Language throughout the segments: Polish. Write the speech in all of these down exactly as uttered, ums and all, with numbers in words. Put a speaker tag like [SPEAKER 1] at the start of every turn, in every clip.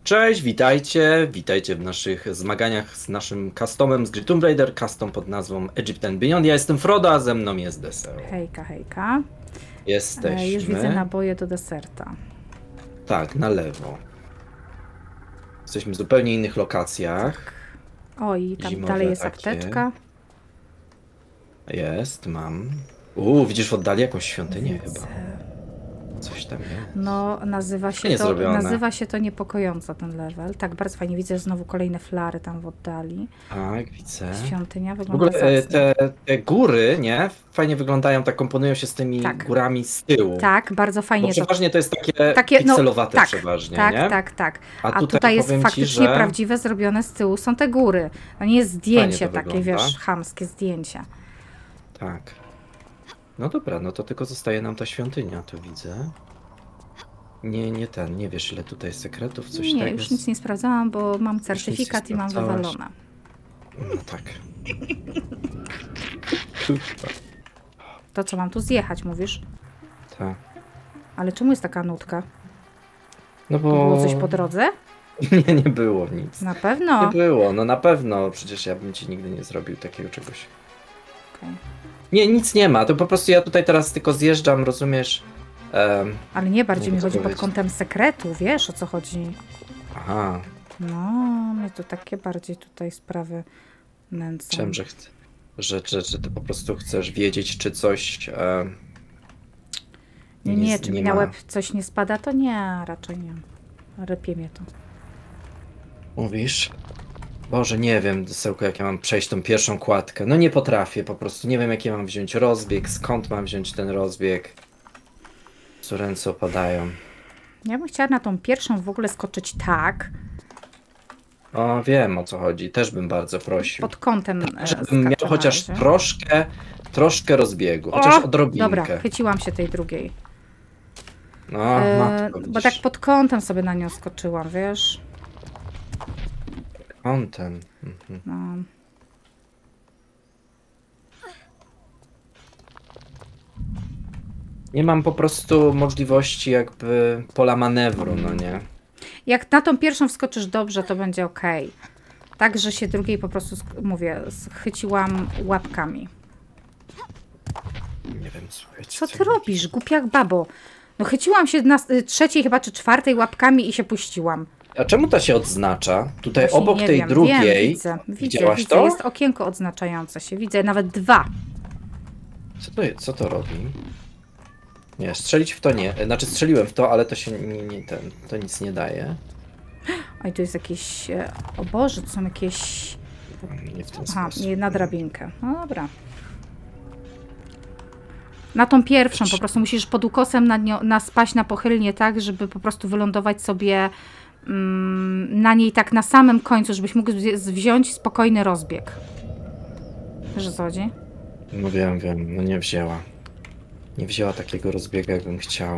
[SPEAKER 1] Cześć, witajcie, witajcie w naszych zmaganiach z naszym customem z gry Tomb Raider, custom pod nazwą Egypt and Beyond. Ja jestem Frodo, a ze mną jest Deseo.
[SPEAKER 2] Hejka, hejka.
[SPEAKER 1] Jesteśmy.
[SPEAKER 2] E, już widzę naboje do deserta.
[SPEAKER 1] Tak, na lewo. Jesteśmy w zupełnie innych lokacjach.
[SPEAKER 2] O, i tam
[SPEAKER 1] Zimowe
[SPEAKER 2] dalej jest
[SPEAKER 1] takie.
[SPEAKER 2] apteczka.
[SPEAKER 1] Jest, mam. Uuu, widzisz w oddali jakąś świątynię
[SPEAKER 2] Widzę.
[SPEAKER 1] chyba. Coś tam jest.
[SPEAKER 2] No, nazywa się,
[SPEAKER 1] Nie
[SPEAKER 2] to,
[SPEAKER 1] zrobione.
[SPEAKER 2] nazywa się to niepokojąco ten level. Tak, bardzo fajnie. Widzę znowu kolejne flary tam w oddali.
[SPEAKER 1] Tak, widzę.
[SPEAKER 2] Świątynia
[SPEAKER 1] W
[SPEAKER 2] wygląda
[SPEAKER 1] ogóle e,
[SPEAKER 2] zacnie.
[SPEAKER 1] te, te góry, nie? Fajnie wyglądają, tak komponują się z tymi
[SPEAKER 2] Tak.
[SPEAKER 1] górami z tyłu.
[SPEAKER 2] Tak, bardzo
[SPEAKER 1] Bo
[SPEAKER 2] fajnie to.
[SPEAKER 1] przeważnie to jest takie,
[SPEAKER 2] Takie, no,
[SPEAKER 1] pikselowate
[SPEAKER 2] tak,
[SPEAKER 1] przeważnie,
[SPEAKER 2] tak,
[SPEAKER 1] nie?
[SPEAKER 2] tak, tak.
[SPEAKER 1] A
[SPEAKER 2] A
[SPEAKER 1] tutaj
[SPEAKER 2] tutaj jest
[SPEAKER 1] powiem ci,
[SPEAKER 2] faktycznie
[SPEAKER 1] że-
[SPEAKER 2] prawdziwe, zrobione z tyłu są te góry. To nie jest zdjęcie
[SPEAKER 1] to
[SPEAKER 2] takie,
[SPEAKER 1] wygląda.
[SPEAKER 2] wiesz, chamskie zdjęcie.
[SPEAKER 1] Tak. No dobra, no to tylko zostaje nam ta świątynia, to widzę. Nie, nie ten, nie wiesz ile tutaj sekretów, coś
[SPEAKER 2] Nie,
[SPEAKER 1] tak
[SPEAKER 2] już
[SPEAKER 1] jest.
[SPEAKER 2] nic nie sprawdzałam, bo mam
[SPEAKER 1] nic nie
[SPEAKER 2] certyfikat i mam
[SPEAKER 1] sprawdzałaś.
[SPEAKER 2] wywalone.
[SPEAKER 1] No tak. Kurwa.
[SPEAKER 2] To co, mam tu zjechać, mówisz?
[SPEAKER 1] Tak.
[SPEAKER 2] Ale czemu jest taka nutka?
[SPEAKER 1] No bo...
[SPEAKER 2] Było coś po drodze?
[SPEAKER 1] Nie, nie było nic.
[SPEAKER 2] Na pewno.
[SPEAKER 1] Nie było, no na pewno, przecież ja bym ci nigdy nie zrobił takiego czegoś.
[SPEAKER 2] Okej.
[SPEAKER 1] Nie, nic nie ma, to po prostu ja tutaj teraz tylko zjeżdżam, rozumiesz? Em,
[SPEAKER 2] Ale nie, bardziej
[SPEAKER 1] Nie
[SPEAKER 2] mi
[SPEAKER 1] wiem, co
[SPEAKER 2] chodzi pod
[SPEAKER 1] powiedzieć.
[SPEAKER 2] kątem sekretu, wiesz o co chodzi?
[SPEAKER 1] aha,
[SPEAKER 2] No, mnie to takie bardziej tutaj sprawy nęcą.
[SPEAKER 1] czym, że, chcę, że, że, że ty po prostu chcesz wiedzieć, czy coś... em,
[SPEAKER 2] Nie, nie, czy mi na
[SPEAKER 1] ma.
[SPEAKER 2] łeb coś nie spada, to nie, raczej nie. Rypie mnie to.
[SPEAKER 1] Mówisz? Boże, nie wiem, Desełko, jak ja mam przejść tą pierwszą kładkę. No nie potrafię po prostu. Nie wiem, jaki mam wziąć rozbieg, skąd mam wziąć ten rozbieg. Co ręce opadają.
[SPEAKER 2] Ja bym chciała na tą pierwszą w ogóle skoczyć tak,
[SPEAKER 1] O, wiem o co chodzi. Też bym bardzo prosił.
[SPEAKER 2] pod kątem e,
[SPEAKER 1] Żebym miał
[SPEAKER 2] skaczę na
[SPEAKER 1] chociaż
[SPEAKER 2] razie.
[SPEAKER 1] troszkę, troszkę rozbiegu. Chociaż
[SPEAKER 2] O,
[SPEAKER 1] odrobinkę.
[SPEAKER 2] Dobra, chyciłam się tej drugiej.
[SPEAKER 1] No,
[SPEAKER 2] E,
[SPEAKER 1] matko,
[SPEAKER 2] bo
[SPEAKER 1] widzisz.
[SPEAKER 2] tak pod kątem sobie na nią skoczyłam, wiesz?
[SPEAKER 1] Kątem. Mhm.
[SPEAKER 2] No.
[SPEAKER 1] Nie mam po prostu możliwości jakby pola manewru, no nie?
[SPEAKER 2] Jak na tą pierwszą wskoczysz dobrze, to będzie ok. Tak, że się drugiej po prostu, sk- mówię, schyciłam łapkami.
[SPEAKER 1] Nie wiem, słuchajcie.
[SPEAKER 2] Co ty robisz, głupiak babo? No chyciłam się na y, trzeciej chyba, czy czwartej łapkami i się puściłam.
[SPEAKER 1] A czemu ta się odznacza? Tutaj
[SPEAKER 2] Właśnie
[SPEAKER 1] obok
[SPEAKER 2] nie
[SPEAKER 1] tej
[SPEAKER 2] wiem.
[SPEAKER 1] drugiej.
[SPEAKER 2] Wiem, widzę, widzę,
[SPEAKER 1] Widziałaś
[SPEAKER 2] widzę.
[SPEAKER 1] to?
[SPEAKER 2] Jest okienko odznaczające się. Widzę nawet dwa.
[SPEAKER 1] Co to, jest? Co to robi? Nie, strzelić w to nie. Znaczy strzeliłem w to, ale to się nie, nie ten, to nic nie daje.
[SPEAKER 2] Oj, tu jest jakieś... e, O Boże, to są jakieś...
[SPEAKER 1] Nie w ten
[SPEAKER 2] Aha,
[SPEAKER 1] sposób.
[SPEAKER 2] nie na drabinkę. No dobra. Na tą pierwszą po prostu musisz pod ukosem na, nią, na spaść na pochylnie tak, żeby po prostu wylądować sobie mm, na niej tak na samym końcu, żebyś mógł wzi- wziąć spokojny rozbieg. Wiesz o co chodzi?
[SPEAKER 1] No wiem, wiem, no nie wzięła. Nie wzięła takiego rozbiegu, jakbym chciał.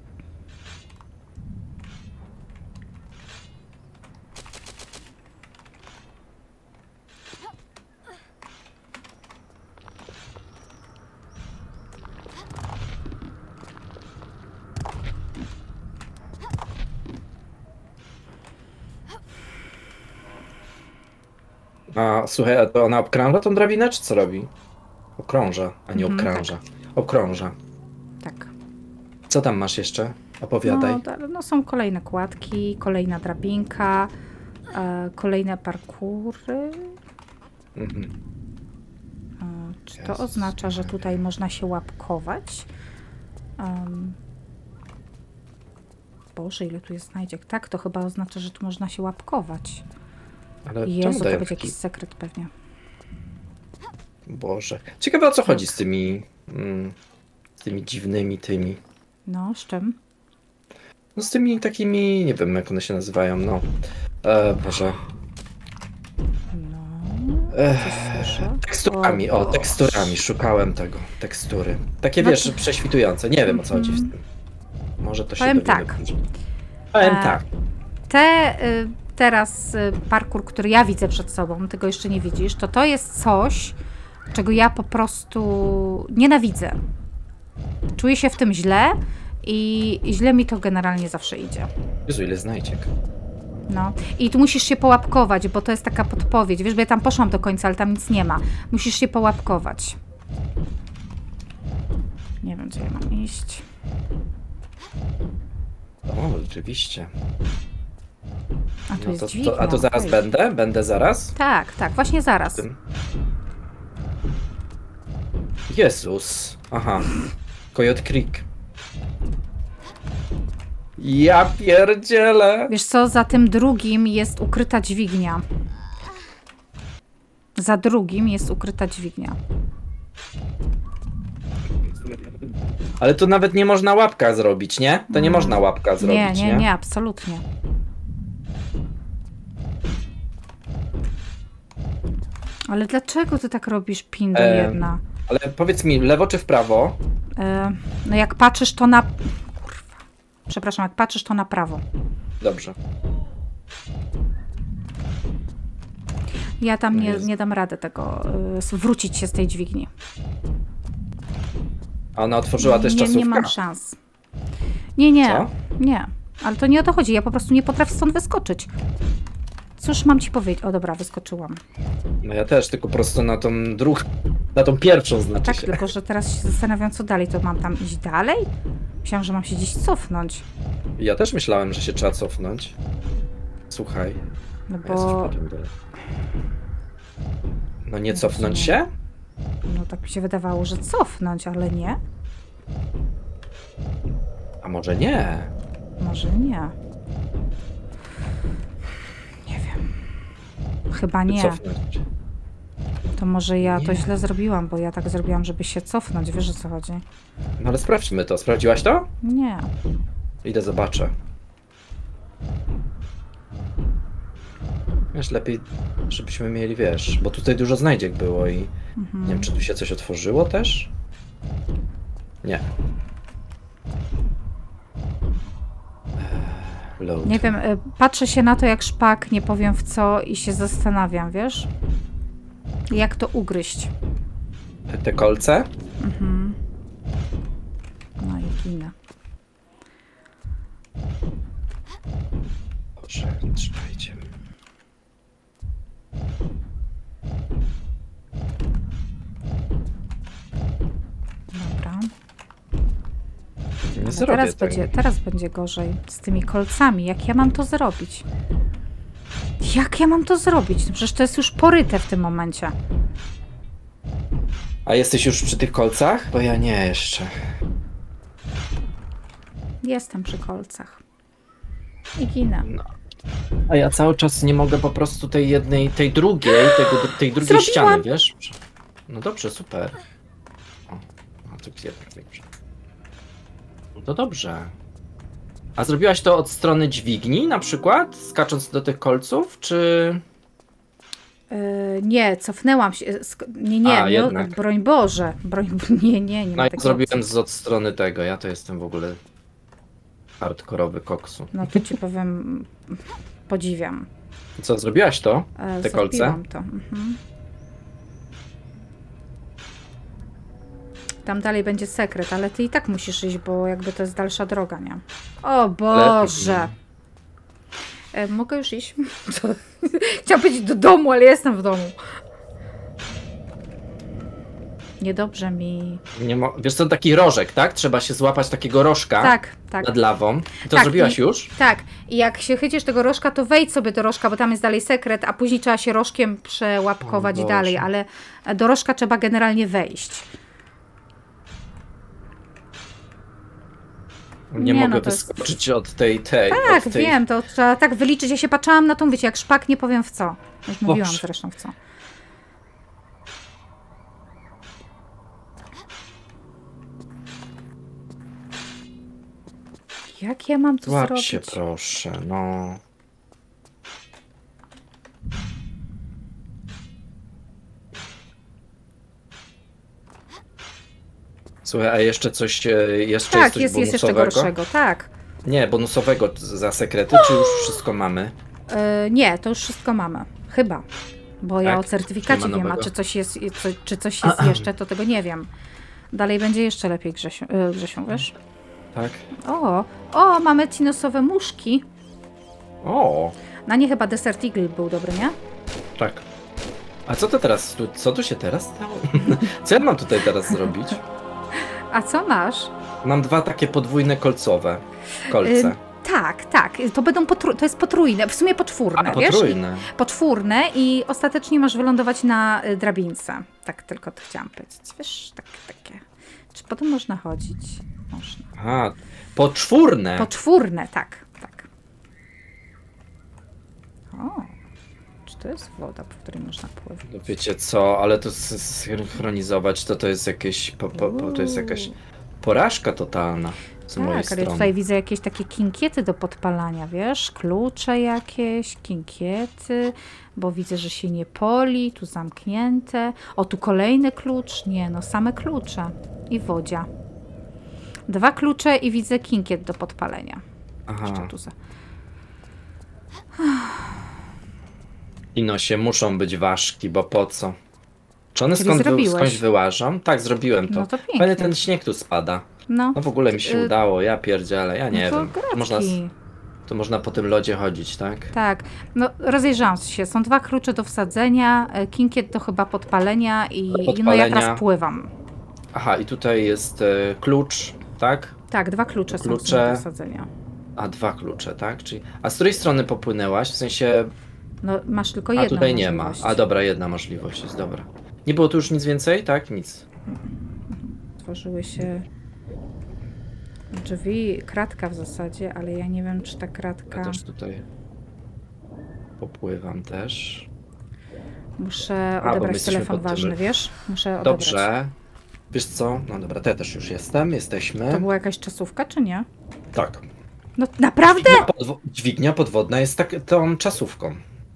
[SPEAKER 1] A słuchaj, a to ona obkrąża tą drabinę, czy co robi? Okrąża, a nie
[SPEAKER 2] Mhm,
[SPEAKER 1] obkrąża. Obkrąża.
[SPEAKER 2] Tak.
[SPEAKER 1] Co tam masz jeszcze? Opowiadaj.
[SPEAKER 2] No, da- no są kolejne kładki, kolejna drabinka, e, kolejne parkury.
[SPEAKER 1] Mhm.
[SPEAKER 2] E, czy to
[SPEAKER 1] Jezus
[SPEAKER 2] oznacza, że
[SPEAKER 1] Maria.
[SPEAKER 2] tutaj można się łapkować? Um, Boże, ile tu jest znajdziek. Tak, to chyba oznacza, że tu można się łapkować.
[SPEAKER 1] Ale czemu
[SPEAKER 2] Jezu, to
[SPEAKER 1] dają
[SPEAKER 2] będzie
[SPEAKER 1] taki...
[SPEAKER 2] jakiś sekret pewnie.
[SPEAKER 1] Boże. Ciekawe o co chodzi z tymi... Mm, z tymi dziwnymi tymi...
[SPEAKER 2] No, z czym?
[SPEAKER 1] No z tymi takimi... Nie wiem jak one się nazywają, no. E, Boże.
[SPEAKER 2] No,
[SPEAKER 1] Ech,
[SPEAKER 2] coś słyszę.
[SPEAKER 1] teksturami, o,
[SPEAKER 2] Boże.
[SPEAKER 1] teksturami. Szukałem tego. Tekstury. Takie
[SPEAKER 2] No
[SPEAKER 1] wiesz,
[SPEAKER 2] to-
[SPEAKER 1] prześwitujące. Nie wiem o co chodzi z
[SPEAKER 2] Mhm.
[SPEAKER 1] tym. Może to się
[SPEAKER 2] Powiem
[SPEAKER 1] dowiemy
[SPEAKER 2] tak.
[SPEAKER 1] później. Powiem
[SPEAKER 2] E,
[SPEAKER 1] tak.
[SPEAKER 2] Te y, teraz y, parkour, który ja widzę przed sobą, tego jeszcze nie widzisz, to to jest coś, czego ja po prostu nienawidzę. Czuję się w tym źle i źle mi to generalnie zawsze idzie.
[SPEAKER 1] Jezu, ile znajdziek.
[SPEAKER 2] No. I tu musisz się połapkować, bo to jest taka podpowiedź. Wiesz, bo ja tam poszłam do końca, ale tam nic nie ma. Musisz się połapkować. Nie wiem, gdzie ja mam iść.
[SPEAKER 1] O, rzeczywiście.
[SPEAKER 2] A tu
[SPEAKER 1] No
[SPEAKER 2] jest
[SPEAKER 1] to,
[SPEAKER 2] dźwignia.
[SPEAKER 1] to, a to zaraz
[SPEAKER 2] okej.
[SPEAKER 1] będę? Będę zaraz?
[SPEAKER 2] Tak, tak, właśnie zaraz.
[SPEAKER 1] Tym. Jezus. Aha. Coyote Creek. Ja pierdzielę.
[SPEAKER 2] Wiesz co, za tym drugim jest ukryta dźwignia. Za drugim jest ukryta dźwignia.
[SPEAKER 1] Ale tu nawet nie można łapka zrobić, nie? To nie można łapka zrobić,
[SPEAKER 2] Nie,
[SPEAKER 1] nie?
[SPEAKER 2] nie, nie, absolutnie. Ale dlaczego ty tak robisz, Pindo,
[SPEAKER 1] E,
[SPEAKER 2] jedna?
[SPEAKER 1] Ale powiedz mi, lewo czy w prawo?
[SPEAKER 2] E, no jak patrzysz to na... Kurwa. Przepraszam, jak patrzysz to na prawo.
[SPEAKER 1] Dobrze.
[SPEAKER 2] Ja tam
[SPEAKER 1] No
[SPEAKER 2] nie,
[SPEAKER 1] jest.
[SPEAKER 2] nie dam rady tego, y, wrócić się z tej dźwigni.
[SPEAKER 1] A ona otworzyła też
[SPEAKER 2] nie,
[SPEAKER 1] czasówkę?
[SPEAKER 2] nie mam szans. Nie, nie,
[SPEAKER 1] Co?
[SPEAKER 2] nie. Ale to nie o to chodzi, ja po prostu nie potrafię stąd wyskoczyć. Cóż mam ci powiedzieć? O dobra, wyskoczyłam.
[SPEAKER 1] No ja też, tylko prosto na tą drugą, na tą pierwszą znaczy
[SPEAKER 2] Tak,
[SPEAKER 1] się.
[SPEAKER 2] tylko że teraz się zastanawiam, co dalej. To mam tam iść dalej? Myślałam, że mam się gdzieś cofnąć.
[SPEAKER 1] Ja też myślałem, że się trzeba cofnąć. Słuchaj.
[SPEAKER 2] No
[SPEAKER 1] a ja coś
[SPEAKER 2] bo...
[SPEAKER 1] potem dalej. No nie
[SPEAKER 2] No
[SPEAKER 1] cofnąć
[SPEAKER 2] nie.
[SPEAKER 1] się?
[SPEAKER 2] No tak mi się wydawało, że cofnąć, ale nie.
[SPEAKER 1] A może nie?
[SPEAKER 2] Może nie. Nie wiem. Chyba nie.
[SPEAKER 1] Cofnąć.
[SPEAKER 2] To może ja to
[SPEAKER 1] Nie.
[SPEAKER 2] źle zrobiłam, bo ja tak zrobiłam, żeby się cofnąć. Wiesz, o co chodzi?
[SPEAKER 1] No ale sprawdźmy to. Sprawdziłaś to?
[SPEAKER 2] Nie.
[SPEAKER 1] Idę zobaczę. Wiesz, lepiej, żebyśmy mieli, wiesz, bo tutaj dużo znajdziek było i
[SPEAKER 2] Mhm.
[SPEAKER 1] nie wiem, czy tu się coś otworzyło też? Nie. Eee, Load.
[SPEAKER 2] Nie wiem, y, patrzę się na to jak szpak, nie powiem w co i się zastanawiam, wiesz? Jak to ugryźć?
[SPEAKER 1] Te kolce?
[SPEAKER 2] Mhm. No i ginę.
[SPEAKER 1] Boże, trzymajcie.
[SPEAKER 2] Dobra.
[SPEAKER 1] Nie
[SPEAKER 2] No
[SPEAKER 1] zrobię
[SPEAKER 2] teraz,
[SPEAKER 1] tego.
[SPEAKER 2] będzie, teraz będzie gorzej z tymi kolcami. Jak ja mam to zrobić? Jak ja mam to zrobić? No przecież to jest już poryte w tym momencie.
[SPEAKER 1] A jesteś już przy tych kolcach? Bo ja nie jeszcze.
[SPEAKER 2] Jestem przy kolcach. I ginę.
[SPEAKER 1] No. A ja cały czas nie mogę po prostu tej jednej, tej drugiej, tego, tej drugiej
[SPEAKER 2] Zrobiłam.
[SPEAKER 1] ściany, wiesz? No dobrze, super. O, a tu gdzie? Dobrze. No to dobrze. A zrobiłaś to od strony dźwigni na przykład? Skacząc do tych kolców, czy...
[SPEAKER 2] Yy, nie, cofnęłam się. Sk- Nie, nie,
[SPEAKER 1] A,
[SPEAKER 2] nie
[SPEAKER 1] jednak.
[SPEAKER 2] broń Boże. Broń, nie, nie, nie
[SPEAKER 1] No
[SPEAKER 2] ma
[SPEAKER 1] ja
[SPEAKER 2] takiej
[SPEAKER 1] zrobiłem
[SPEAKER 2] opcji.
[SPEAKER 1] z od strony tego, ja to jestem w ogóle hardkorowy koksu.
[SPEAKER 2] No to ci powiem, podziwiam.
[SPEAKER 1] Co, zrobiłaś to?
[SPEAKER 2] E,
[SPEAKER 1] Te kolce?
[SPEAKER 2] zrobiłam to. Mhm. Tam dalej będzie sekret, ale ty i tak musisz iść, bo jakby to jest dalsza droga, nie? O Boże! E, mogę już iść? Co? Chciałam powiedzieć do domu, ale jestem w domu. Niedobrze mi.
[SPEAKER 1] Nie mo- Wiesz co, taki rożek, tak? Trzeba się złapać takiego rożka
[SPEAKER 2] Tak, tak.
[SPEAKER 1] nad lawą. I to
[SPEAKER 2] Tak,
[SPEAKER 1] zrobiłaś
[SPEAKER 2] i-
[SPEAKER 1] już?
[SPEAKER 2] Tak, i jak się chycisz tego rożka, to wejdź sobie do rożka, bo tam jest dalej sekret, a później trzeba się rożkiem przełapkować
[SPEAKER 1] O Boże.
[SPEAKER 2] dalej, ale do rożka trzeba generalnie wejść.
[SPEAKER 1] Nie,
[SPEAKER 2] Nie,
[SPEAKER 1] mogę
[SPEAKER 2] no to jest-
[SPEAKER 1] wyskoczyć od tej, tej.
[SPEAKER 2] Tak,
[SPEAKER 1] od tej...
[SPEAKER 2] wiem, to trzeba tak wyliczyć. Ja się patrzyłam na tą, wiecie, jak szpak, nie powiem w co. Już mówiłam
[SPEAKER 1] Boże.
[SPEAKER 2] zresztą w co. Jak ja mam to
[SPEAKER 1] Złap
[SPEAKER 2] zrobić?
[SPEAKER 1] się proszę, no. Słuchaj, a jeszcze coś, e, jeszcze
[SPEAKER 2] Tak,
[SPEAKER 1] jest coś
[SPEAKER 2] jest, jest jeszcze
[SPEAKER 1] bonusowego?
[SPEAKER 2] gorszego, tak.
[SPEAKER 1] Nie, bonusowego z- za sekrety, czy już wszystko mamy?
[SPEAKER 2] Yy, nie, to już wszystko mamy. Chyba. Bo ja
[SPEAKER 1] Tak?
[SPEAKER 2] o certyfikacie
[SPEAKER 1] Nie ma
[SPEAKER 2] wiem, a
[SPEAKER 1] nowego?
[SPEAKER 2] czy coś jest, co, czy coś jest jeszcze, to tego nie wiem. Dalej będzie jeszcze lepiej, Grzesiu, yy, Grzesiu, wiesz?
[SPEAKER 1] Tak?
[SPEAKER 2] O, o, mamy tinosowe muszki.
[SPEAKER 1] O,
[SPEAKER 2] Na nie chyba Desert Eagle był dobry, nie?
[SPEAKER 1] Tak. A co to teraz? Tu- Co tu się teraz stało? Co ja mam tutaj teraz zrobić?
[SPEAKER 2] A co masz?
[SPEAKER 1] Mam dwa takie podwójne kolcowe kolce.
[SPEAKER 2] Ym, tak, tak. To będą potru- to jest potrójne, w sumie poczwórne,
[SPEAKER 1] A,
[SPEAKER 2] wiesz?
[SPEAKER 1] potrójne.
[SPEAKER 2] I, poczwórne i ostatecznie masz wylądować na y, drabince. Tak tylko to chciałam powiedzieć. Wiesz, tak, takie. Czy potem można chodzić? Można.
[SPEAKER 1] Aha, poczwórne.
[SPEAKER 2] Poczwórne, tak, tak. O, czy to jest woda, po której można pływać?
[SPEAKER 1] No wiecie co, ale to s- synchronizować to to jest jakieś, po, po, po, to jest jakaś porażka totalna z mojej
[SPEAKER 2] Tak, ale
[SPEAKER 1] strony.
[SPEAKER 2] ja tutaj widzę jakieś takie kinkiety do podpalania, wiesz? Klucze jakieś, kinkiety, bo widzę, że się nie poli, tu zamknięte. O, tu kolejny klucz. Nie, no same klucze i wodzia. Dwa klucze i widzę kinkiet do podpalenia.
[SPEAKER 1] Aha,
[SPEAKER 2] Jeszcze tu za...
[SPEAKER 1] i no się muszą być ważki, bo po co? Czy one
[SPEAKER 2] Czyli
[SPEAKER 1] skąd wy,
[SPEAKER 2] zrobiłeś?
[SPEAKER 1] skądś wyłażą? Tak, zrobiłem to.
[SPEAKER 2] No to
[SPEAKER 1] Fajnie
[SPEAKER 2] pięknie.
[SPEAKER 1] ten śnieg tu spada.
[SPEAKER 2] No,
[SPEAKER 1] No w ogóle mi się
[SPEAKER 2] Y,
[SPEAKER 1] udało, ja pierdzielę, ja nie
[SPEAKER 2] no to
[SPEAKER 1] wiem. To można,
[SPEAKER 2] gratki.
[SPEAKER 1] to można po tym lodzie chodzić, tak?
[SPEAKER 2] Tak, no rozejrzałam się. Są dwa klucze do wsadzenia, e, kinkiet do chyba podpalenia i
[SPEAKER 1] Do
[SPEAKER 2] no ja
[SPEAKER 1] podpalenia.
[SPEAKER 2] teraz pływam.
[SPEAKER 1] Aha, i tutaj jest e, klucz, tak?
[SPEAKER 2] Tak, dwa klucze, są w
[SPEAKER 1] Klucze.
[SPEAKER 2] sumie do wsadzenia.
[SPEAKER 1] A dwa klucze, tak? Czyli, a z której strony popłynęłaś? W sensie,
[SPEAKER 2] No masz tylko
[SPEAKER 1] a
[SPEAKER 2] jedną
[SPEAKER 1] tutaj nie ma.
[SPEAKER 2] możliwość.
[SPEAKER 1] A dobra, jedna możliwość jest, dobra. Nie było tu już nic więcej, tak? Nic.
[SPEAKER 2] Tworzyły się drzwi, kratka w zasadzie, ale ja nie wiem, czy ta kratka...
[SPEAKER 1] Ja też tutaj popływam też.
[SPEAKER 2] Muszę
[SPEAKER 1] A, bo my
[SPEAKER 2] odebrać
[SPEAKER 1] jesteśmy
[SPEAKER 2] telefon
[SPEAKER 1] pod tym-
[SPEAKER 2] ważny, wiesz? Muszę odebrać.
[SPEAKER 1] Dobrze. Wiesz co? No dobra, to ja też już jestem, jesteśmy.
[SPEAKER 2] To była jakaś czasówka, czy nie?
[SPEAKER 1] Tak.
[SPEAKER 2] No naprawdę?
[SPEAKER 1] Dźwignia, podwo- dźwignia podwodna jest tak, tą czasówką.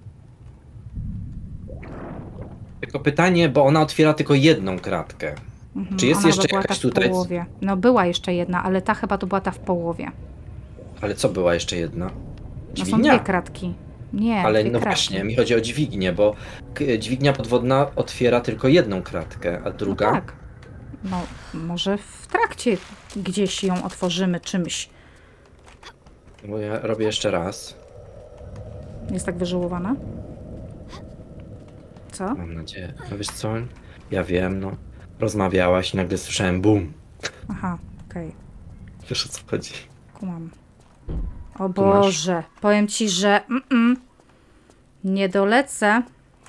[SPEAKER 1] Tylko pytanie, bo ona otwiera tylko jedną kratkę.
[SPEAKER 2] Mhm,
[SPEAKER 1] Czy jest
[SPEAKER 2] ona
[SPEAKER 1] jeszcze
[SPEAKER 2] chyba była
[SPEAKER 1] jakaś
[SPEAKER 2] ta w
[SPEAKER 1] tutaj-
[SPEAKER 2] połowie. No była jeszcze jedna, ale ta chyba to była ta w połowie.
[SPEAKER 1] Ale co była jeszcze jedna?
[SPEAKER 2] No są
[SPEAKER 1] Dźwignia.
[SPEAKER 2] dwie kratki. Nie,
[SPEAKER 1] Ale
[SPEAKER 2] dwie
[SPEAKER 1] no
[SPEAKER 2] kratki.
[SPEAKER 1] właśnie, mi chodzi o dźwignię, bo k- dźwignia podwodna otwiera tylko jedną kratkę, a druga?
[SPEAKER 2] No tak. No może w trakcie gdzieś ją otworzymy czymś.
[SPEAKER 1] Bo ja robię jeszcze raz.
[SPEAKER 2] Jest tak wyżyłowana? Co?
[SPEAKER 1] Mam nadzieję. No wiesz co? Ja wiem, no. Rozmawiałaś i nagle słyszałem bum.
[SPEAKER 2] Aha, okej.
[SPEAKER 1] Wiesz o co chodzi?
[SPEAKER 2] Kumam. O
[SPEAKER 1] Tu masz.
[SPEAKER 2] Boże, powiem ci, że mm -mm, nie dolecę.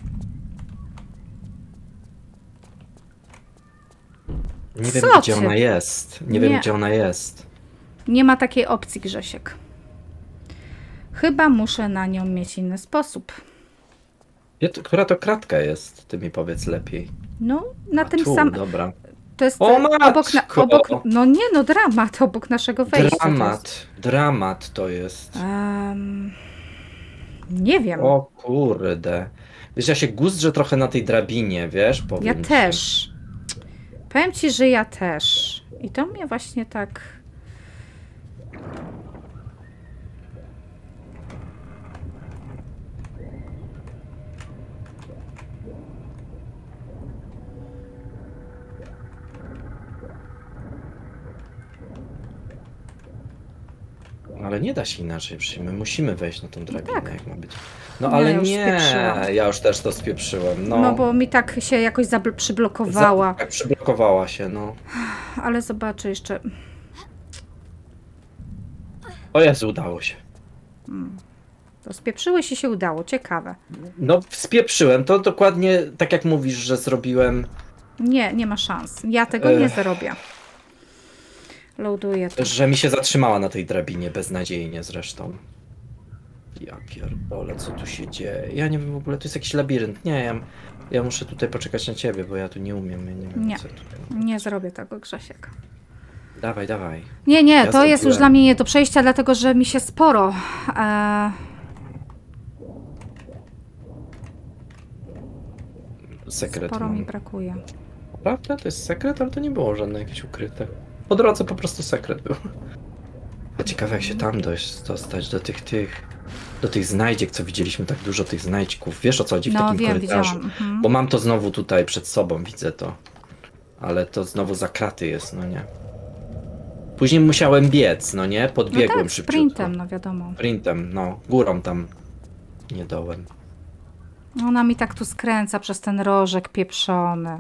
[SPEAKER 1] Nie wiem,
[SPEAKER 2] Co
[SPEAKER 1] gdzie
[SPEAKER 2] ty?
[SPEAKER 1] ona jest. Nie,
[SPEAKER 2] Nie.
[SPEAKER 1] wiem, gdzie ona jest.
[SPEAKER 2] Nie ma takiej opcji, Grzesiek. Chyba muszę na nią mieć inny sposób.
[SPEAKER 1] Ja, to, która to kratka jest? Ty mi powiedz lepiej.
[SPEAKER 2] No, na
[SPEAKER 1] A
[SPEAKER 2] tym
[SPEAKER 1] tu,
[SPEAKER 2] samym.
[SPEAKER 1] dobra.
[SPEAKER 2] To jest
[SPEAKER 1] O,
[SPEAKER 2] e, obok, na,
[SPEAKER 1] matko!
[SPEAKER 2] obok. No nie, no dramat obok naszego wejścia. to jest.
[SPEAKER 1] Dramat. Dramat to jest.
[SPEAKER 2] Em, nie wiem.
[SPEAKER 1] O kurde. Wiesz, ja się guzdrzę trochę na tej drabinie, wiesz? Powiem
[SPEAKER 2] Ja
[SPEAKER 1] ci.
[SPEAKER 2] też. Powiem ci, że ja też. I to mnie właśnie tak.
[SPEAKER 1] Ale nie da się inaczej, przecież my musimy wejść na tą drabinę,
[SPEAKER 2] tak.
[SPEAKER 1] jak ma być. No
[SPEAKER 2] No,
[SPEAKER 1] ale
[SPEAKER 2] ja już
[SPEAKER 1] nie,
[SPEAKER 2] spieprzyłam.
[SPEAKER 1] ja już też to spieprzyłem. No,
[SPEAKER 2] No, bo mi tak się jakoś zabl- przyblokowała.
[SPEAKER 1] Za, tak przyblokowała się, no.
[SPEAKER 2] Ale zobaczę jeszcze.
[SPEAKER 1] O Jezu, udało się.
[SPEAKER 2] To spieprzyłeś i się udało. Ciekawe.
[SPEAKER 1] No, spieprzyłem. To dokładnie tak jak mówisz, że zrobiłem,
[SPEAKER 2] Nie, nie ma szans. Ja tego
[SPEAKER 1] Ech.
[SPEAKER 2] nie zrobię. Loaduję to.
[SPEAKER 1] że mi się zatrzymała na tej drabinie, beznadziejnie zresztą. Ja pierdolę, co tu się dzieje? Ja nie wiem w ogóle, to jest jakiś labirynt. Nie, ja, ja muszę tutaj poczekać na ciebie, bo ja tu nie umiem. Ja nie wiem,
[SPEAKER 2] Nie.
[SPEAKER 1] co tutaj.
[SPEAKER 2] Nie zrobię tego, Grzesiek.
[SPEAKER 1] Dawaj, dawaj.
[SPEAKER 2] Nie, nie,
[SPEAKER 1] Ja
[SPEAKER 2] to jest już
[SPEAKER 1] zrobiłem.
[SPEAKER 2] dla mnie nie do przejścia, dlatego że mi się sporo. E,
[SPEAKER 1] Sekret
[SPEAKER 2] sporo
[SPEAKER 1] mam.
[SPEAKER 2] mi brakuje.
[SPEAKER 1] Prawda? To jest sekret, ale to nie było żadne jakieś ukryte. Po drodze po prostu sekret był. A ciekawe jak się tam dojść, dostać do tych tych, do tych znajdziek, co widzieliśmy tak dużo tych znajdźków. Wiesz o co chodzi w
[SPEAKER 2] No
[SPEAKER 1] takim
[SPEAKER 2] wiem,
[SPEAKER 1] korytarzu?
[SPEAKER 2] widziałam. Mhm.
[SPEAKER 1] Bo mam to znowu tutaj przed sobą, widzę to. Ale to znowu za kraty jest, no nie? Później musiałem biec, no nie?
[SPEAKER 2] No
[SPEAKER 1] Podbiegłem
[SPEAKER 2] tak,
[SPEAKER 1] szybciutko.
[SPEAKER 2] sprintem, no wiadomo.
[SPEAKER 1] Sprintem, no. Górą tam. nie dołem.
[SPEAKER 2] Ona mi tak tu skręca przez ten rożek pieprzony.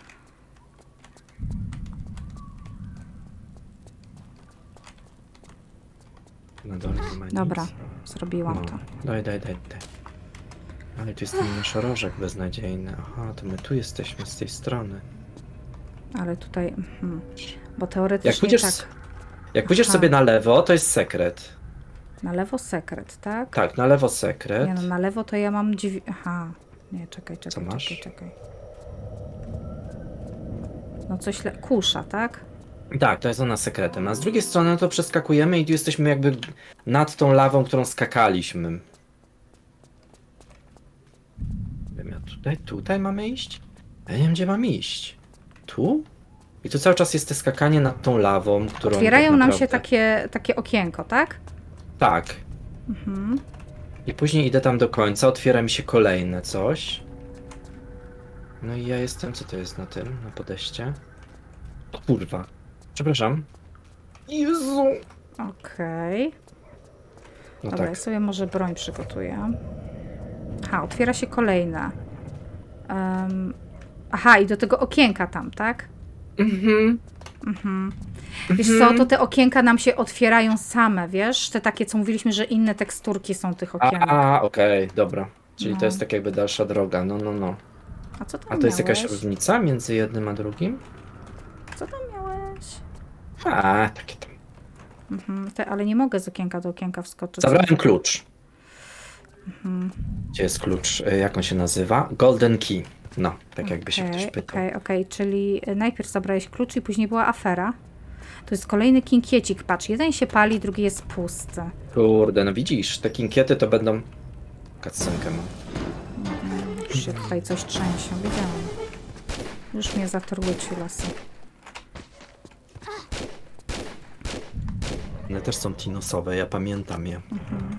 [SPEAKER 1] Na dole nie ma nic.
[SPEAKER 2] Dobra, zrobiłam
[SPEAKER 1] No.
[SPEAKER 2] to.
[SPEAKER 1] Daj, daj, daj, daj. Ale tu jest ten nasz rożek beznadziejny. Aha, to my tu jesteśmy z tej strony.
[SPEAKER 2] Ale tutaj... Mhm. Bo teoretycznie
[SPEAKER 1] Jak pójdziesz,
[SPEAKER 2] tak...
[SPEAKER 1] jak pójdziesz
[SPEAKER 2] Aha.
[SPEAKER 1] sobie na lewo, to jest sekret.
[SPEAKER 2] Na lewo sekret, tak?
[SPEAKER 1] Tak, na lewo sekret.
[SPEAKER 2] Nie no, na lewo to ja mam dźwig... Aha. Nie, czekaj, czekaj,
[SPEAKER 1] Co masz?
[SPEAKER 2] czekaj, czekaj. No coś... Le... Kusza, tak?
[SPEAKER 1] Tak, to jest ona sekretem. A z drugiej strony to przeskakujemy i tu jesteśmy jakby nad tą lawą, którą skakaliśmy. Wiem, ja tutaj, tutaj mamy iść? Ja nie wiem, gdzie mam iść. Tu? I tu cały czas jest to skakanie nad tą lawą, którą
[SPEAKER 2] Otwierają
[SPEAKER 1] tak
[SPEAKER 2] nam
[SPEAKER 1] naprawdę...
[SPEAKER 2] się takie, takie okienko, tak?
[SPEAKER 1] Tak.
[SPEAKER 2] Mhm.
[SPEAKER 1] I później idę tam do końca, otwiera mi się kolejne coś. No i ja jestem, co to jest na tym, na podejście? O kurwa. Przepraszam. Jezu.
[SPEAKER 2] Okej.
[SPEAKER 1] No
[SPEAKER 2] Dobra, ja
[SPEAKER 1] tak.
[SPEAKER 2] sobie może broń przygotuję. Aha, otwiera się kolejne. Um, aha, i do tego okienka tam, tak?
[SPEAKER 1] Mhm.
[SPEAKER 2] Mhm. Wiesz co, to te okienka nam się otwierają same, wiesz? Te takie, co mówiliśmy, że inne teksturki są tych okienek.
[SPEAKER 1] A, okej, dobra. Czyli
[SPEAKER 2] No.
[SPEAKER 1] to jest tak jakby dalsza droga, no, no, no.
[SPEAKER 2] A co tam
[SPEAKER 1] A to jest
[SPEAKER 2] miałeś?
[SPEAKER 1] jakaś różnica między jednym a drugim?
[SPEAKER 2] Co tam miałeś?
[SPEAKER 1] A, takie tam.
[SPEAKER 2] Mhm, te, ale nie mogę z okienka do okienka wskoczyć.
[SPEAKER 1] Zabrałem klucz.
[SPEAKER 2] Mhm.
[SPEAKER 1] Gdzie jest klucz? Y, Jak on się nazywa? Golden Key. No, tak jakby się ktoś pytał.
[SPEAKER 2] Okej, okej, czyli najpierw zabrałeś klucz i później była afera. To jest kolejny kinkiecik, patrz, jeden się pali, drugi jest pusty.
[SPEAKER 1] Kurde, no widzisz, te kinkiety to będą... Cutscenkę mam.
[SPEAKER 2] Już się tutaj coś trzęsie, wiedziałam. Już mnie zatorły ci lasy.
[SPEAKER 1] One też są tinosowe, ja pamiętam je.
[SPEAKER 2] Mhm.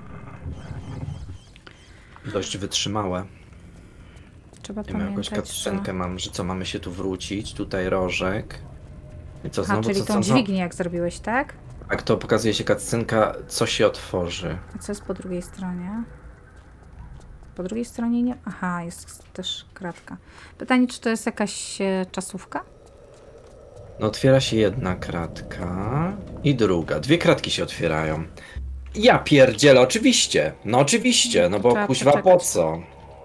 [SPEAKER 1] Dość wytrzymałe.
[SPEAKER 2] Trzeba
[SPEAKER 1] Nie wiem, jakąś
[SPEAKER 2] pamiętać, że...
[SPEAKER 1] cutscenkę mam, że co, mamy się tu wrócić, tutaj rożek. I co,
[SPEAKER 2] Aha,
[SPEAKER 1] znowu
[SPEAKER 2] czyli
[SPEAKER 1] co,
[SPEAKER 2] tą
[SPEAKER 1] co, co?
[SPEAKER 2] dźwignię jak zrobiłeś, tak?
[SPEAKER 1] Tak, to pokazuje się cutscenka, co się otworzy.
[SPEAKER 2] A co jest po drugiej stronie? Po drugiej stronie nie... Aha, jest też kratka. Pytanie, czy to jest jakaś e, czasówka?
[SPEAKER 1] No otwiera się jedna kratka i druga. Dwie kratki się otwierają. Ja pierdzielę, oczywiście. No oczywiście, no bo
[SPEAKER 2] Trzeba
[SPEAKER 1] kuźwa po
[SPEAKER 2] poczekać.
[SPEAKER 1] co?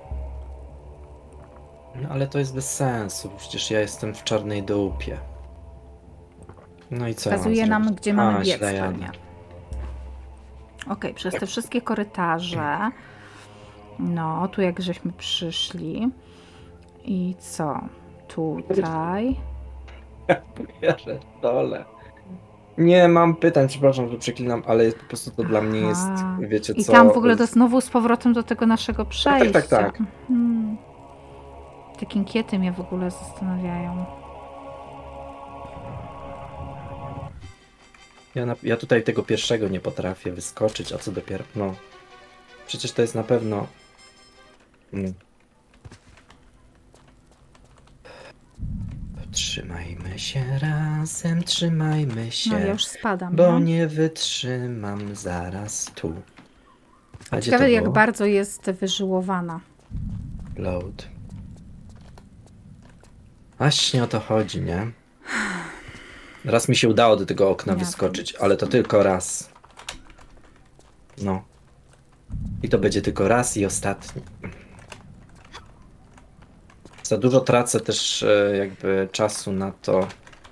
[SPEAKER 1] No ale to jest bez sensu, przecież ja jestem w czarnej dupie. No i co ja mam
[SPEAKER 2] Wskazuje nam,
[SPEAKER 1] zrobić?
[SPEAKER 2] gdzie mamy
[SPEAKER 1] A,
[SPEAKER 2] biec
[SPEAKER 1] źle jadę.
[SPEAKER 2] pewnie. Okej, przez te wszystkie korytarze. No, tu jak żeśmy przyszli. I co? Tutaj.
[SPEAKER 1] Ja dole. Nie mam pytań, przepraszam, że przeklinam, ale jest, po prostu to dla mnie jest,
[SPEAKER 2] Aha.
[SPEAKER 1] wiecie
[SPEAKER 2] I
[SPEAKER 1] co...
[SPEAKER 2] tam w ogóle do, znowu z powrotem do tego naszego przejścia.
[SPEAKER 1] tak, tak.
[SPEAKER 2] Mhm. Te kinkiety mnie w ogóle zastanawiają.
[SPEAKER 1] Ja, na, ja tutaj tego pierwszego nie potrafię wyskoczyć, a co dopiero... No. Przecież to jest na pewno... Mm. Trzymajmy się razem, trzymajmy się,
[SPEAKER 2] No ja już spadam,
[SPEAKER 1] bo
[SPEAKER 2] nie?
[SPEAKER 1] nie wytrzymam zaraz tu. A gdzie to
[SPEAKER 2] Ciekawe, jak
[SPEAKER 1] było?
[SPEAKER 2] bardzo jest wyżyłowana.
[SPEAKER 1] Load. Właśnie o to chodzi, nie? Raz mi się udało do tego okna
[SPEAKER 2] Ja
[SPEAKER 1] wyskoczyć,
[SPEAKER 2] wiem.
[SPEAKER 1] ale to tylko raz. No. I to będzie tylko raz i ostatni. Za dużo tracę też e, jakby czasu na to,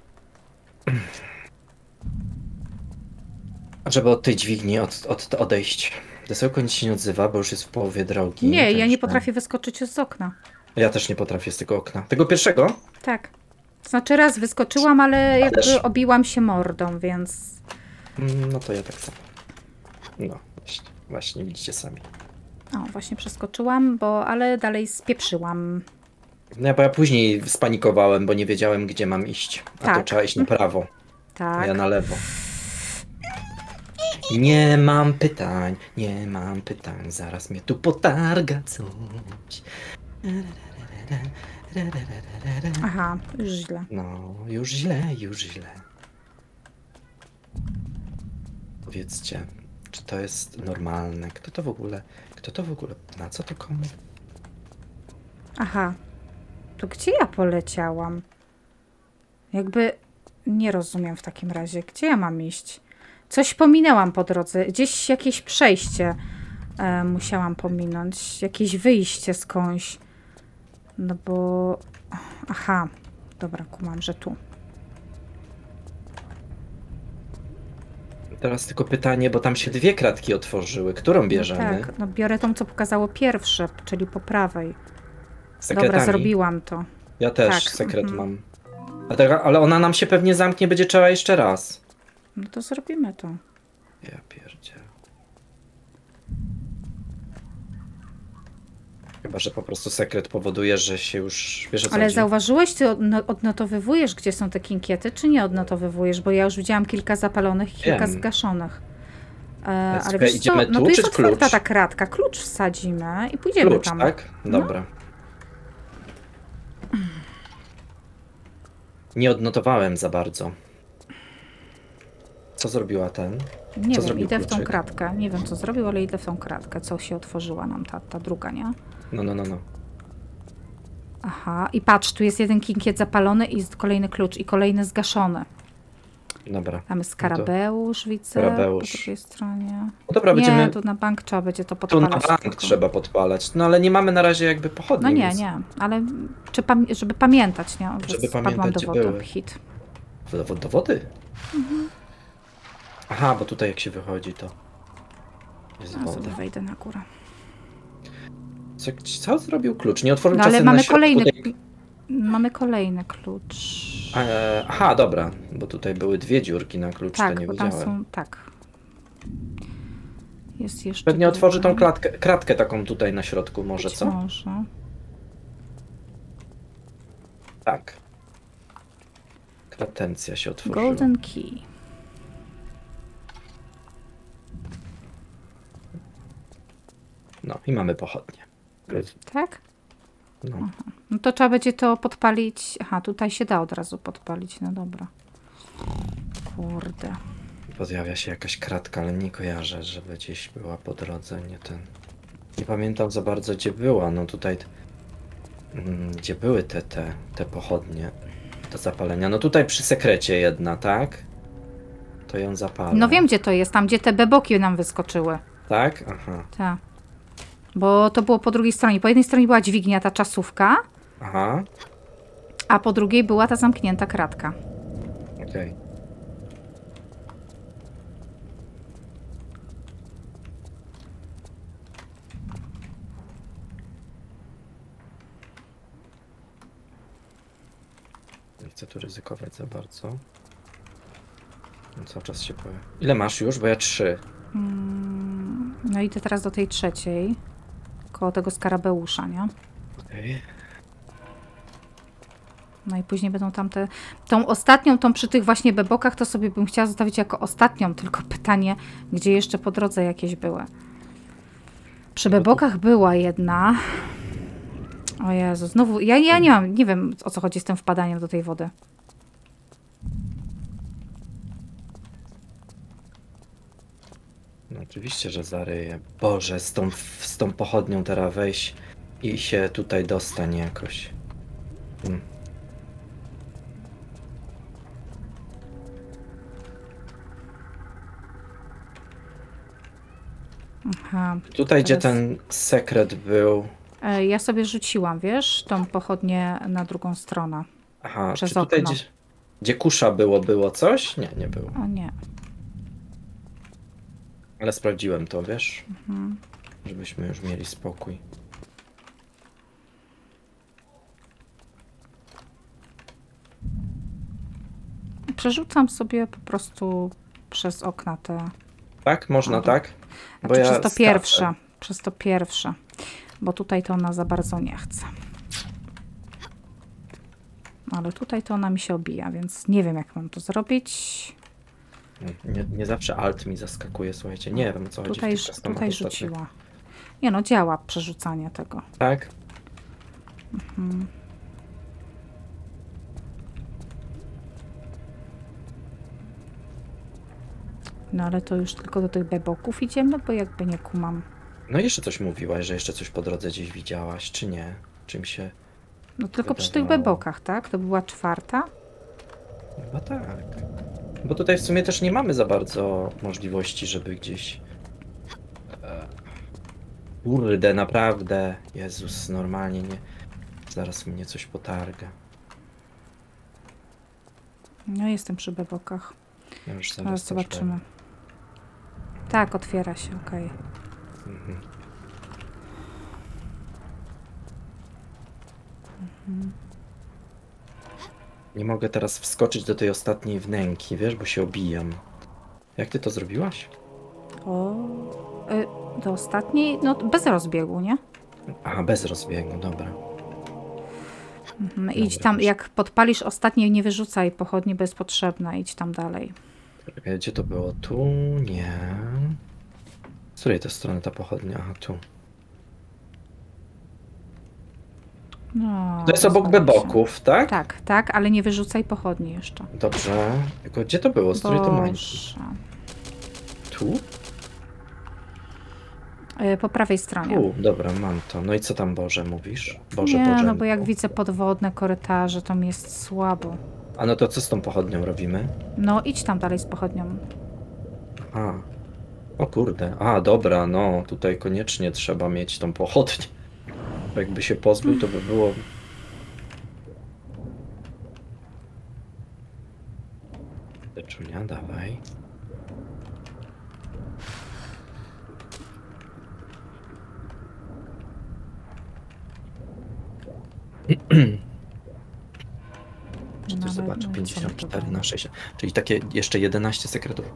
[SPEAKER 1] żeby od tej dźwigni od, od, odejść. Desełko nic się nie odzywa, bo już jest w połowie drogi.
[SPEAKER 2] Nie, ja nie
[SPEAKER 1] także-
[SPEAKER 2] potrafię wyskoczyć z okna.
[SPEAKER 1] Ja też nie potrafię z tego okna. Tego pierwszego?
[SPEAKER 2] Tak. To znaczy raz wyskoczyłam, ale jakby
[SPEAKER 1] Ależ-
[SPEAKER 2] obiłam się mordą, więc...
[SPEAKER 1] Mm, No to ja tak samo. No, właśnie, właśnie widzicie sami.
[SPEAKER 2] O, właśnie przeskoczyłam, bo... ale dalej spieprzyłam.
[SPEAKER 1] No bo ja później spanikowałem, bo nie wiedziałem, gdzie mam iść. A to
[SPEAKER 2] Tak.
[SPEAKER 1] trzeba iść na prawo, a
[SPEAKER 2] Tak.
[SPEAKER 1] ja na lewo. Nie mam pytań, nie mam pytań, zaraz mnie tu potarga coś.
[SPEAKER 2] Aha, już źle.
[SPEAKER 1] No, już źle, już źle. Powiedzcie, czy to jest normalne? Kto to w ogóle, kto Kto to w ogóle? Na co to komu?
[SPEAKER 2] Aha. To gdzie ja poleciałam? Jakby nie rozumiem w takim razie. Gdzie ja mam iść? Coś pominęłam po drodze. Gdzieś jakieś przejście e, musiałam pominąć. Jakieś wyjście skądś. No bo... Aha. Dobra, kumam, że tu.
[SPEAKER 1] Teraz tylko pytanie, bo tam się dwie kratki otworzyły. Którą bierzemy?
[SPEAKER 2] No tak, no biorę tą, co pokazało pierwsze, czyli po prawej.
[SPEAKER 1] Sekretami?
[SPEAKER 2] Dobra, zrobiłam to.
[SPEAKER 1] Ja też
[SPEAKER 2] Tak,
[SPEAKER 1] sekret
[SPEAKER 2] mhm.
[SPEAKER 1] mam. A tak, ale ona nam się pewnie zamknie, będzie trzeba jeszcze raz.
[SPEAKER 2] No to zrobimy to.
[SPEAKER 1] Ja pierdzielę. Chyba, że po prostu sekret powoduje, że się już... Wiesz, o co
[SPEAKER 2] Ale
[SPEAKER 1] chodzi?
[SPEAKER 2] zauważyłeś, ty odno- odnotowywujesz, gdzie są te kinkiety, czy nie odnotowywujesz? Bo ja już widziałam kilka zapalonych i kilka
[SPEAKER 1] Wiem.
[SPEAKER 2] zgaszonych. E, ale
[SPEAKER 1] słuchaj,
[SPEAKER 2] wiesz co?
[SPEAKER 1] idziemy
[SPEAKER 2] No
[SPEAKER 1] tu,
[SPEAKER 2] to jest
[SPEAKER 1] czy
[SPEAKER 2] otwarta
[SPEAKER 1] klucz?
[SPEAKER 2] ta kratka. Klucz wsadzimy i pójdziemy
[SPEAKER 1] Klucz,
[SPEAKER 2] tam.
[SPEAKER 1] tak?
[SPEAKER 2] No.
[SPEAKER 1] Dobra. Nie odnotowałem za bardzo. Co zrobiła ten?
[SPEAKER 2] Nie
[SPEAKER 1] Co
[SPEAKER 2] wiem,
[SPEAKER 1] zrobił
[SPEAKER 2] idę w tą
[SPEAKER 1] kluczyk?
[SPEAKER 2] kratkę. Nie wiem, co zrobił, ale idę w tą kratkę, co się otworzyła nam ta, ta druga, nie?
[SPEAKER 1] No, no, no, no.
[SPEAKER 2] Aha, i patrz, tu jest jeden kinkiet zapalony i jest kolejny klucz i kolejny zgaszony.
[SPEAKER 1] Dobra.
[SPEAKER 2] Tam jest skarabeusz, widzę,
[SPEAKER 1] Skarabeusz.
[SPEAKER 2] po drugiej stronie.
[SPEAKER 1] No dobra,
[SPEAKER 2] Nie,
[SPEAKER 1] będziemy...
[SPEAKER 2] tu na bank trzeba będzie to
[SPEAKER 1] Tu
[SPEAKER 2] podpalać.
[SPEAKER 1] na bank
[SPEAKER 2] tylko.
[SPEAKER 1] trzeba podpalać. No ale nie mamy na razie jakby pochodni.
[SPEAKER 2] No nie,
[SPEAKER 1] więc...
[SPEAKER 2] nie, ale czy pam- żeby pamiętać, nie?
[SPEAKER 1] Żeby
[SPEAKER 2] Wpadłam
[SPEAKER 1] pamiętać,
[SPEAKER 2] do
[SPEAKER 1] gdzie
[SPEAKER 2] wody.
[SPEAKER 1] były.
[SPEAKER 2] Hit.
[SPEAKER 1] Do, do wody?
[SPEAKER 2] Mhm.
[SPEAKER 1] Aha, bo tutaj jak się wychodzi, to jest
[SPEAKER 2] Ja
[SPEAKER 1] woda.
[SPEAKER 2] sobie wejdę na górę.
[SPEAKER 1] Co, co zrobił klucz? Nie otworzył
[SPEAKER 2] No ale
[SPEAKER 1] czasem
[SPEAKER 2] mamy
[SPEAKER 1] na środku
[SPEAKER 2] kolejny,
[SPEAKER 1] tej...
[SPEAKER 2] mamy kolejny klucz.
[SPEAKER 1] E, aha, dobra, bo tutaj były dwie dziurki na klucz,
[SPEAKER 2] Tak,
[SPEAKER 1] to nie
[SPEAKER 2] bo tam
[SPEAKER 1] wiedziałem.
[SPEAKER 2] są, tak. Jest jeszcze
[SPEAKER 1] Pewnie otworzy tą
[SPEAKER 2] druga.
[SPEAKER 1] klatkę, kratkę taką tutaj na środku może,
[SPEAKER 2] Być
[SPEAKER 1] co?
[SPEAKER 2] może.
[SPEAKER 1] Tak. Kratencja się otworzyła.
[SPEAKER 2] Golden Key.
[SPEAKER 1] No i mamy pochodnie.
[SPEAKER 2] Tak?
[SPEAKER 1] No.
[SPEAKER 2] No to trzeba będzie to podpalić. Aha, tutaj się da od razu podpalić. No dobra. Kurde.
[SPEAKER 1] Pojawia się jakaś kratka, ale nie kojarzę, żeby gdzieś była po drodze, nie ten... Nie pamiętam za bardzo, gdzie była, no tutaj... mm, Gdzie były te, te, te pochodnie do zapalenia? No tutaj przy sekrecie jedna, tak? To ją zapalę.
[SPEAKER 2] No wiem, gdzie to jest. Tam, gdzie te beboki nam wyskoczyły.
[SPEAKER 1] Tak? Aha.
[SPEAKER 2] Tak. Bo to było po drugiej stronie. Po jednej stronie była dźwignia, ta czasówka,
[SPEAKER 1] Aha.
[SPEAKER 2] a po drugiej była ta zamknięta kratka.
[SPEAKER 1] Okej. Nie chcę tu ryzykować za bardzo. No, cały czas się powiem. Ile masz już? Bo ja trzy.
[SPEAKER 2] Mm, no idę teraz do tej trzeciej. Koło tego skarabeusza, nie?
[SPEAKER 1] Okej.
[SPEAKER 2] No i później będą tam te... Tą ostatnią, tą przy tych właśnie bebokach, to sobie bym chciała zostawić jako ostatnią, tylko pytanie, gdzie jeszcze po drodze jakieś były. Przy bebokach była jedna. O Jezu, znowu... Ja, ja nie mam, nie wiem, o co chodzi z tym wpadaniem do tej wody.
[SPEAKER 1] No oczywiście, że zaryję. Boże, z tą, z tą pochodnią teraz wejść i się tutaj dostań jakoś. Hmm.
[SPEAKER 2] Aha.
[SPEAKER 1] Tutaj, gdzie
[SPEAKER 2] Teraz-
[SPEAKER 1] ten sekret był...
[SPEAKER 2] E, Ja sobie rzuciłam, wiesz, tą pochodnię na drugą stronę.
[SPEAKER 1] Aha,
[SPEAKER 2] Przez
[SPEAKER 1] czy tutaj,
[SPEAKER 2] okno.
[SPEAKER 1] gdzie, gdzie kusza było, było coś? Nie, nie było.
[SPEAKER 2] O nie.
[SPEAKER 1] Ale sprawdziłem to, wiesz?
[SPEAKER 2] Mhm.
[SPEAKER 1] Żebyśmy już mieli spokój.
[SPEAKER 2] Przerzucam sobie po prostu przez okna te...
[SPEAKER 1] Tak? Można
[SPEAKER 2] Dobra.
[SPEAKER 1] tak?
[SPEAKER 2] Znaczy przez to
[SPEAKER 1] skaczę.
[SPEAKER 2] pierwsze. Przez to pierwsze. Bo tutaj to ona za bardzo nie chce. Ale tutaj to ona mi się obija, więc nie wiem, jak mam to zrobić.
[SPEAKER 1] Nie, nie zawsze alt mi zaskakuje, słuchajcie. Nie wiem, o co chodzi.
[SPEAKER 2] Tutaj,
[SPEAKER 1] w tych customach
[SPEAKER 2] tutaj
[SPEAKER 1] ostatnio.
[SPEAKER 2] rzuciła. Nie no, działa przerzucanie tego.
[SPEAKER 1] Tak?
[SPEAKER 2] Mhm. No ale to już tylko do tych beboków idziemy, bo jakby nie kumam.
[SPEAKER 1] No jeszcze coś mówiłaś, że jeszcze coś po drodze gdzieś widziałaś, czy nie? Czym się...
[SPEAKER 2] No tylko przy tych
[SPEAKER 1] wydawało?
[SPEAKER 2] bebokach, tak? To była czwarta?
[SPEAKER 1] Chyba tak. Bo tutaj w sumie też nie mamy za bardzo możliwości, żeby gdzieś... E, Kurde, naprawdę. Jezus, normalnie nie... Zaraz mnie coś potarga.
[SPEAKER 2] No jestem przy bebokach.
[SPEAKER 1] Ja już zaraz
[SPEAKER 2] Zaraz
[SPEAKER 1] też
[SPEAKER 2] zobaczymy. Tak, otwiera się, okej.
[SPEAKER 1] będę. Mhm. Nie mogę teraz wskoczyć do tej ostatniej wnęki, wiesz, bo się obijam. Jak ty to zrobiłaś?
[SPEAKER 2] O, y, do ostatniej, no bez rozbiegu, nie?
[SPEAKER 1] Aha, bez rozbiegu, dobra.
[SPEAKER 2] Mhm. Idź
[SPEAKER 1] Dobra,
[SPEAKER 2] tam,
[SPEAKER 1] już.
[SPEAKER 2] jak podpalisz ostatniej, nie wyrzucaj pochodni, bo jest potrzebna. Idź tam dalej.
[SPEAKER 1] Czekaj, gdzie to było? Tu? Nie. Z której to strony ta pochodnia? Aha, tu.
[SPEAKER 2] No,
[SPEAKER 1] To jest obok
[SPEAKER 2] rozwalił się.
[SPEAKER 1] beboków, tak?
[SPEAKER 2] Tak, tak, ale nie wyrzucaj pochodni jeszcze.
[SPEAKER 1] Dobrze. Tylko gdzie to było? Z której to mańki?
[SPEAKER 2] Boże.
[SPEAKER 1] Tu?
[SPEAKER 2] Y, Po prawej stronie.
[SPEAKER 1] Tu, dobra, mam to. No i co tam Boże mówisz? Boże,
[SPEAKER 2] Nie,
[SPEAKER 1] Boże.
[SPEAKER 2] no bo jak widzę podwodne korytarze, to mi jest słabo.
[SPEAKER 1] A no to co z tą pochodnią robimy?
[SPEAKER 2] No idź tam dalej z pochodnią.
[SPEAKER 1] A. O kurde. A, dobra, no tutaj koniecznie trzeba mieć tą pochodnię. Bo jakby się pozbył, to by było... Czunia, dawaj. Czy tu
[SPEAKER 2] No, ale-
[SPEAKER 1] zobaczę?
[SPEAKER 2] no i co mi
[SPEAKER 1] pięćdziesiąt
[SPEAKER 2] to
[SPEAKER 1] cztery
[SPEAKER 2] daje?
[SPEAKER 1] na sześć. Czyli takie jeszcze jedenaście sekretów.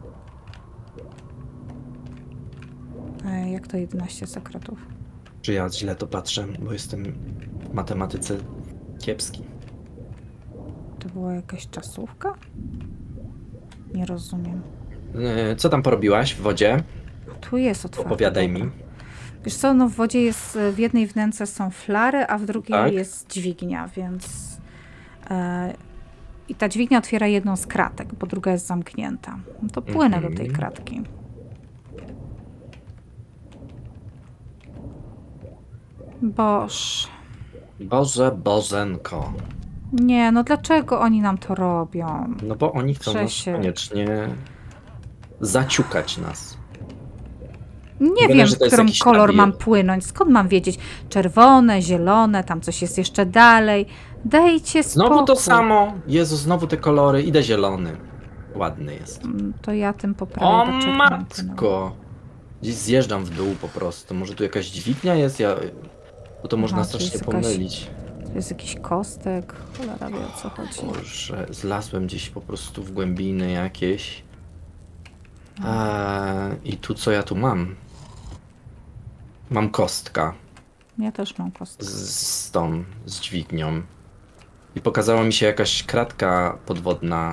[SPEAKER 2] E, Jak to jedenaście sekretów?
[SPEAKER 1] Czy ja źle to patrzę, bo jestem w matematyce kiepski.
[SPEAKER 2] To była jakaś czasówka? Nie rozumiem.
[SPEAKER 1] Yy, Co tam porobiłaś w wodzie?
[SPEAKER 2] Tu jest otwarte.
[SPEAKER 1] Opowiadaj
[SPEAKER 2] dobra.
[SPEAKER 1] mi.
[SPEAKER 2] Wiesz co, no w wodzie jest, w jednej wnęce są flary, a w drugiej
[SPEAKER 1] Tak.
[SPEAKER 2] jest dźwignia, więc... E, I ta dźwignia otwiera jedną z kratek, bo druga jest zamknięta. No to płynę
[SPEAKER 1] Mhm.
[SPEAKER 2] do tej kratki. Boż.
[SPEAKER 1] Boże, Bożenko.
[SPEAKER 2] Nie, no dlaczego oni nam to robią?
[SPEAKER 1] No bo oni chcą nas
[SPEAKER 2] Krzysiek.
[SPEAKER 1] koniecznie zaciukać nas.
[SPEAKER 2] Nie
[SPEAKER 1] Wydaje,
[SPEAKER 2] wiem,
[SPEAKER 1] że
[SPEAKER 2] w
[SPEAKER 1] to jest
[SPEAKER 2] którym
[SPEAKER 1] jakiś
[SPEAKER 2] kolor
[SPEAKER 1] labirynt.
[SPEAKER 2] mam płynąć. Skąd mam wiedzieć? Czerwone, zielone, tam coś jest jeszcze dalej. Dajcie spokój.
[SPEAKER 1] Znowu to samo. Jezu, znowu te kolory. Idę zielony. Ładny jest.
[SPEAKER 2] Mm, To ja tym poprawię.
[SPEAKER 1] O
[SPEAKER 2] do czerwonym płynęłam.
[SPEAKER 1] matko! Gdzieś zjeżdżam w dół po prostu. Może tu jakaś dźwignia jest? Ja... Bo to można
[SPEAKER 2] tu
[SPEAKER 1] strasznie
[SPEAKER 2] jest jakaś-
[SPEAKER 1] pomylić.
[SPEAKER 2] To jest jakiś kostek. Cholera wie, o co chodzi.
[SPEAKER 1] Boże, zlazłem gdzieś po prostu w głębiny jakieś. Eee, I tu co ja tu mam? Mam kostka
[SPEAKER 2] Ja też mam kostkę.
[SPEAKER 1] z, z tą, z dźwignią. I pokazała mi się jakaś kratka podwodna.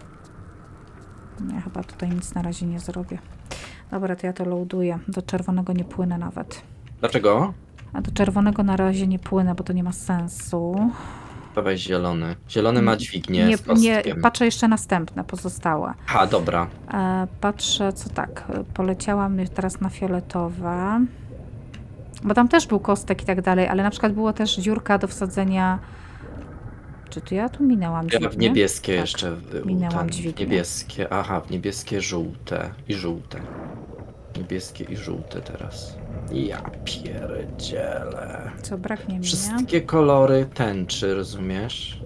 [SPEAKER 2] Ja chyba tutaj nic na razie nie zrobię. Dobra, to ja to loaduję. Do czerwonego nie płynę nawet.
[SPEAKER 1] Dlaczego?
[SPEAKER 2] A do czerwonego na razie nie płynę, bo to nie ma sensu.
[SPEAKER 1] To weź zielony. Zielony ma dźwignię
[SPEAKER 2] Nie,
[SPEAKER 1] z
[SPEAKER 2] nie,
[SPEAKER 1] kostkiem.
[SPEAKER 2] patrzę jeszcze następne, pozostałe.
[SPEAKER 1] Ha, dobra.
[SPEAKER 2] E, patrzę, co tak, e, poleciałam teraz na fioletowe, bo tam też był kostek i tak dalej, ale na przykład było też dziurka do wsadzenia, czy tu ja tu minęłam
[SPEAKER 1] Ja
[SPEAKER 2] dźwignię?
[SPEAKER 1] w niebieskie
[SPEAKER 2] Tak,
[SPEAKER 1] jeszcze był
[SPEAKER 2] minęłam
[SPEAKER 1] ten,
[SPEAKER 2] dźwignię.
[SPEAKER 1] Niebieskie, aha, w niebieskie, żółte i żółte. Niebieskie i żółte teraz. Ja pierdzielę.
[SPEAKER 2] Co, braknie mi, nie?
[SPEAKER 1] Wszystkie kolory tęczy, rozumiesz?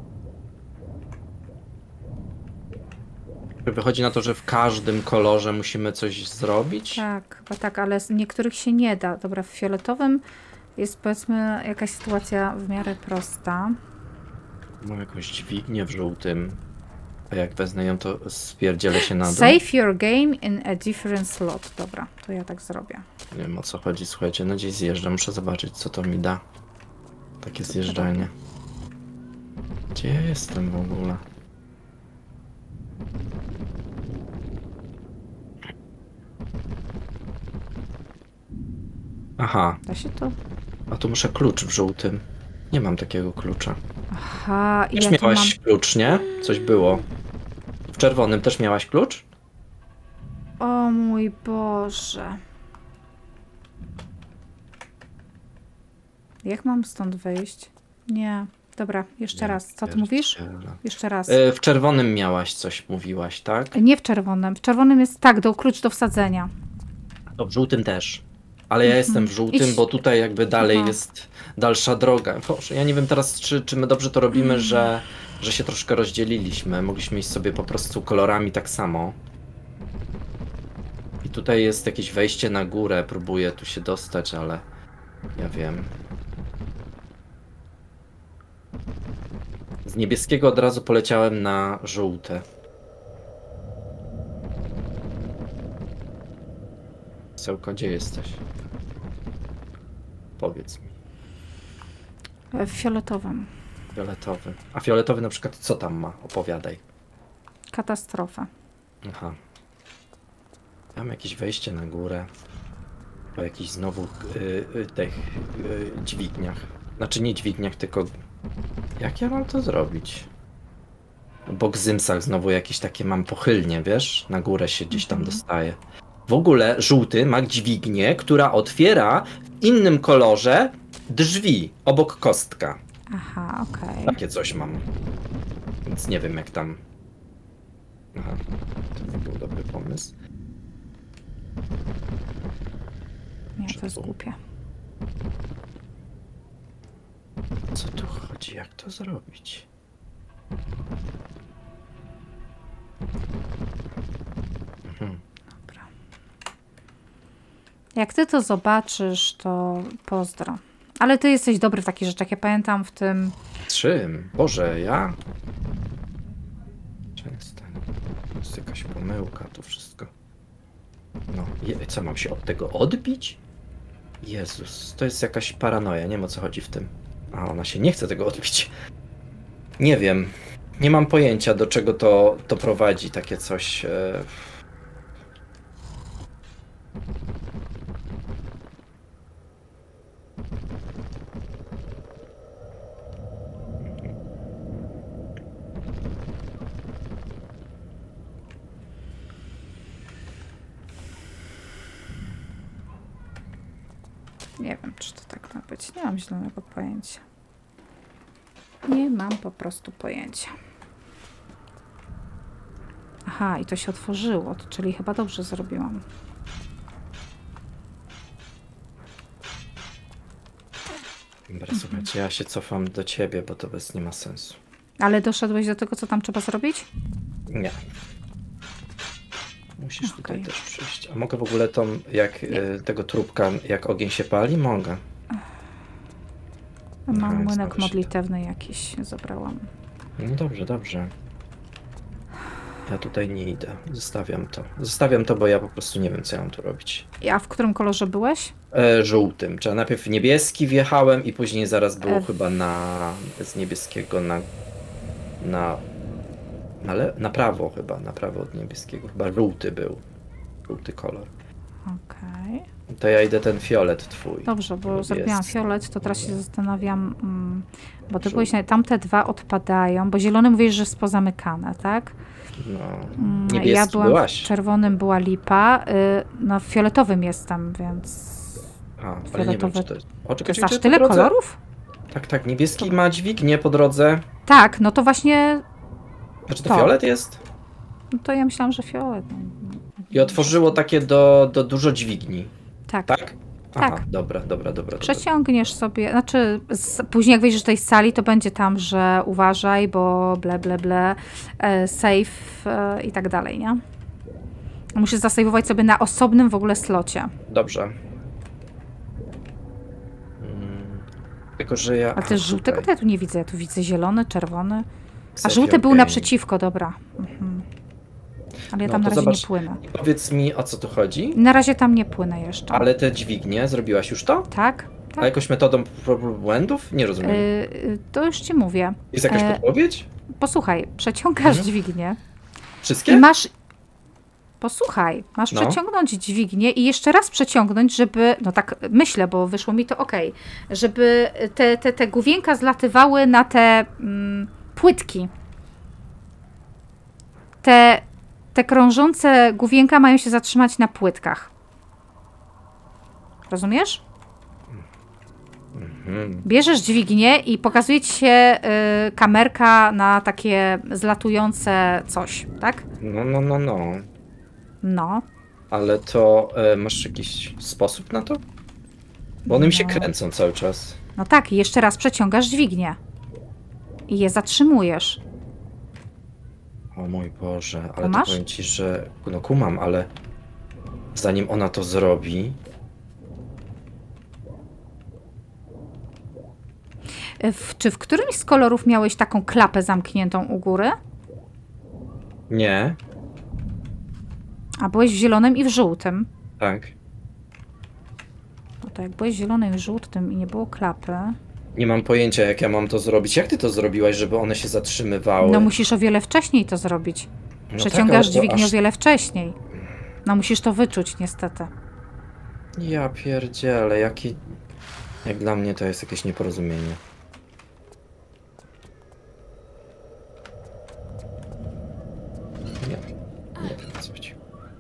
[SPEAKER 1] Wychodzi na to, że w każdym kolorze musimy coś zrobić?
[SPEAKER 2] Tak, chyba tak, ale z niektórych się nie da. Dobra, w fioletowym jest powiedzmy jakaś sytuacja w miarę prosta.
[SPEAKER 1] Mam jakąś dźwignię w żółtym. A jak wezmę ją, to spierdzielę się na dół.
[SPEAKER 2] Save your game in a different slot. Dobra, to ja tak zrobię.
[SPEAKER 1] Nie wiem o co chodzi, słuchajcie, no gdzieś zjeżdżam, muszę zobaczyć co to mi da. Takie zjeżdżanie. Gdzie ja jestem w ogóle? Aha,
[SPEAKER 2] Da się to?
[SPEAKER 1] a tu muszę klucz w żółtym. Nie mam takiego klucza.
[SPEAKER 2] Aha, i
[SPEAKER 1] Też
[SPEAKER 2] ja tu mam...
[SPEAKER 1] miałaś klucz, nie? Coś było. W czerwonym też miałaś klucz?
[SPEAKER 2] O mój Boże. Jak mam stąd wyjść? Nie. Dobra, jeszcze
[SPEAKER 1] Ja
[SPEAKER 2] raz. Co ty mówisz?
[SPEAKER 1] pierdzielę.
[SPEAKER 2] Jeszcze raz.
[SPEAKER 1] E, W czerwonym miałaś coś, mówiłaś, tak?
[SPEAKER 2] Nie w czerwonym. W czerwonym jest tak, do klucz do wsadzenia.
[SPEAKER 1] To w żółtym też. Ale ja jestem w żółtym,
[SPEAKER 2] Idź.
[SPEAKER 1] bo tutaj jakby dalej
[SPEAKER 2] Aha.
[SPEAKER 1] jest dalsza droga. Boże, ja nie wiem teraz, czy, czy my dobrze to robimy, że, że się troszkę rozdzieliliśmy. Mogliśmy iść sobie po prostu kolorami tak samo. I tutaj jest jakieś wejście na górę. Próbuję tu się dostać, ale ja wiem. Z niebieskiego od razu poleciałem na żółte. Sełko, gdzie jesteś? Powiedz mi.
[SPEAKER 2] W fioletowym.
[SPEAKER 1] Fioletowy. A fioletowy na przykład co tam ma? Opowiadaj.
[SPEAKER 2] Katastrofa.
[SPEAKER 1] Aha. Tam jakieś wejście na górę. Po jakichś znowu y, y, tych y, dźwigniach. Znaczy nie dźwigniach, tylko... Jak ja mam to zrobić? Po gzymsach znowu jakieś takie mam pochylnie, wiesz? Na górę się gdzieś tam
[SPEAKER 2] Mhm.
[SPEAKER 1] dostaje. W ogóle żółty ma dźwignię, która otwiera w innym kolorze drzwi obok kostka.
[SPEAKER 2] Aha, okej.
[SPEAKER 1] Takie coś mam. Więc nie wiem jak tam... Aha, to nie był dobry pomysł.
[SPEAKER 2] Nie, to jest głupie.
[SPEAKER 1] Co tu chodzi? Jak to zrobić? Mhm.
[SPEAKER 2] Dobra. Jak ty to zobaczysz, to pozdro. Ale ty jesteś dobry w takich rzeczach. Ja pamiętam w tym...
[SPEAKER 1] Czym? Boże, ja? Często. To jest jakaś pomyłka, to wszystko. No, je, co mam się od tego odbić? Jezus, to jest jakaś paranoja, nie wiem o co chodzi w tym. A ona się nie chce tego odbić. Nie wiem. Nie mam pojęcia, do czego to, to prowadzi, takie coś. E...
[SPEAKER 2] Nie wiem, czy to tak ma być. Nie mam zielonego pojęcia. Nie mam po prostu pojęcia. Aha, i to się otworzyło, to czyli chyba dobrze zrobiłam.
[SPEAKER 1] Dobra, słuchajcie, ja się cofam do ciebie, bo to bez nie ma sensu.
[SPEAKER 2] Ale doszedłeś do tego, co tam trzeba zrobić?
[SPEAKER 1] Nie. Musisz tutaj
[SPEAKER 2] Okej.
[SPEAKER 1] też przyjść. A mogę w ogóle tą, jak e, tego trupka, jak ogień się pali? Mogę. Aha,
[SPEAKER 2] Mam młynek
[SPEAKER 1] znowu się
[SPEAKER 2] modlitewny jakiś, zabrałam.
[SPEAKER 1] No dobrze, dobrze. Ja tutaj nie idę. Zostawiam to. Zostawiam to, bo ja po prostu nie wiem, co ja mam tu robić.
[SPEAKER 2] A w którym kolorze byłeś?
[SPEAKER 1] E, żółtym. Czyli najpierw w niebieski wjechałem i później zaraz było
[SPEAKER 2] E,
[SPEAKER 1] chyba na... z niebieskiego na... na... Na, le... na prawo chyba, na prawo od niebieskiego. Chyba żółty był. Żółty kolor.
[SPEAKER 2] Okej.
[SPEAKER 1] To ja idę ten fiolet twój.
[SPEAKER 2] Dobrze, bo
[SPEAKER 1] Jest.
[SPEAKER 2] zrobiłam fiolet, to teraz się zastanawiam, mm, bo ty
[SPEAKER 1] Żółty.
[SPEAKER 2] byłeś, na- tamte dwa odpadają, bo zielony mówisz, że jest pozamykane, tak?
[SPEAKER 1] No.
[SPEAKER 2] Mm,
[SPEAKER 1] Niebieski
[SPEAKER 2] ja byłam
[SPEAKER 1] byłaś.
[SPEAKER 2] w czerwonym, była lipa, y, no w fioletowym jestem, więc
[SPEAKER 1] A, ale nie wiem,
[SPEAKER 2] fioletowe-
[SPEAKER 1] czy to jest... O,
[SPEAKER 2] to
[SPEAKER 1] czekaj,
[SPEAKER 2] jest
[SPEAKER 1] czekaj,
[SPEAKER 2] aż
[SPEAKER 1] po
[SPEAKER 2] tyle
[SPEAKER 1] drodze-
[SPEAKER 2] kolorów?
[SPEAKER 1] Tak, tak, niebieski ma dźwignię po drodze.
[SPEAKER 2] Tak, no to właśnie,
[SPEAKER 1] Znaczy to,
[SPEAKER 2] To.
[SPEAKER 1] fiolet jest?
[SPEAKER 2] no to ja myślałam, że fiolet. no.
[SPEAKER 1] I otworzyło takie do, do dużo dźwigni,
[SPEAKER 2] Tak.
[SPEAKER 1] tak? Aha,
[SPEAKER 2] Tak.
[SPEAKER 1] dobra, dobra, dobra. dobra.
[SPEAKER 2] Przeciągniesz sobie, znaczy z, później jak wyjdziesz z tej sali, to będzie tam, że uważaj, bo ble, ble, ble, e, safe e, i tak dalej, nie? Musisz zasejwować sobie na osobnym w ogóle slocie.
[SPEAKER 1] Dobrze. Mm, tylko, że ja...
[SPEAKER 2] Ale też
[SPEAKER 1] a,
[SPEAKER 2] żółtego to
[SPEAKER 1] tutaj.
[SPEAKER 2] ja tu nie widzę, ja tu widzę zielony, czerwony. A
[SPEAKER 1] Sefio
[SPEAKER 2] żółty był
[SPEAKER 1] Game.
[SPEAKER 2] naprzeciwko, dobra. Mhm. Ale ja
[SPEAKER 1] No
[SPEAKER 2] tam
[SPEAKER 1] to
[SPEAKER 2] na razie
[SPEAKER 1] zobacz.
[SPEAKER 2] nie płynę.
[SPEAKER 1] Powiedz mi, o co tu chodzi?
[SPEAKER 2] Na razie tam nie płynę jeszcze.
[SPEAKER 1] Ale te dźwignie, zrobiłaś już to?
[SPEAKER 2] Tak?
[SPEAKER 1] A
[SPEAKER 2] Tak.
[SPEAKER 1] jakąś metodą prób błędów? Nie rozumiem.
[SPEAKER 2] Y, y, to już ci mówię.
[SPEAKER 1] Jest jakaś
[SPEAKER 2] e,
[SPEAKER 1] podpowiedź?
[SPEAKER 2] Posłuchaj, przeciągasz
[SPEAKER 1] Mhm.
[SPEAKER 2] dźwignię
[SPEAKER 1] Wszystkie?
[SPEAKER 2] i masz... Posłuchaj, masz
[SPEAKER 1] No.
[SPEAKER 2] przeciągnąć dźwignię i jeszcze raz przeciągnąć, żeby, no tak myślę, bo wyszło mi to ok, żeby te, te, te główienka zlatywały na te mm, płytki. Te, te krążące główienka mają się zatrzymać na płytkach. Rozumiesz?
[SPEAKER 1] Mhm. Mhm.
[SPEAKER 2] Bierzesz dźwignię i pokazuje ci się y, kamerka na takie zlatujące coś, tak?
[SPEAKER 1] No, no, no, no.
[SPEAKER 2] No.
[SPEAKER 1] Ale to e, masz jakiś sposób na to? Bo one mi się
[SPEAKER 2] No.
[SPEAKER 1] kręcą cały czas.
[SPEAKER 2] No tak, i jeszcze raz przeciągasz dźwignię. I je zatrzymujesz.
[SPEAKER 1] O mój Boże, ale to
[SPEAKER 2] Kumasz?
[SPEAKER 1] powiem ci, że no kumam, ale zanim ona to zrobi,
[SPEAKER 2] W, czy w którymś z kolorów miałeś taką klapę zamkniętą u góry?
[SPEAKER 1] nie,
[SPEAKER 2] A byłeś w zielonym i w żółtym.
[SPEAKER 1] tak,
[SPEAKER 2] No to jak byłeś w zielonym i w żółtym i nie było klapy,
[SPEAKER 1] nie mam pojęcia jak ja mam to zrobić. Jak ty to zrobiłaś, żeby one się zatrzymywały?
[SPEAKER 2] no musisz o wiele wcześniej to zrobić.
[SPEAKER 1] No
[SPEAKER 2] Przeciągasz
[SPEAKER 1] tak, ale to
[SPEAKER 2] dźwignię
[SPEAKER 1] aż-
[SPEAKER 2] o wiele wcześniej. No musisz to wyczuć niestety.
[SPEAKER 1] Ja pierdzielę, jaki... Jak dla mnie to jest jakieś nieporozumienie. Nie, nie wiem co ci.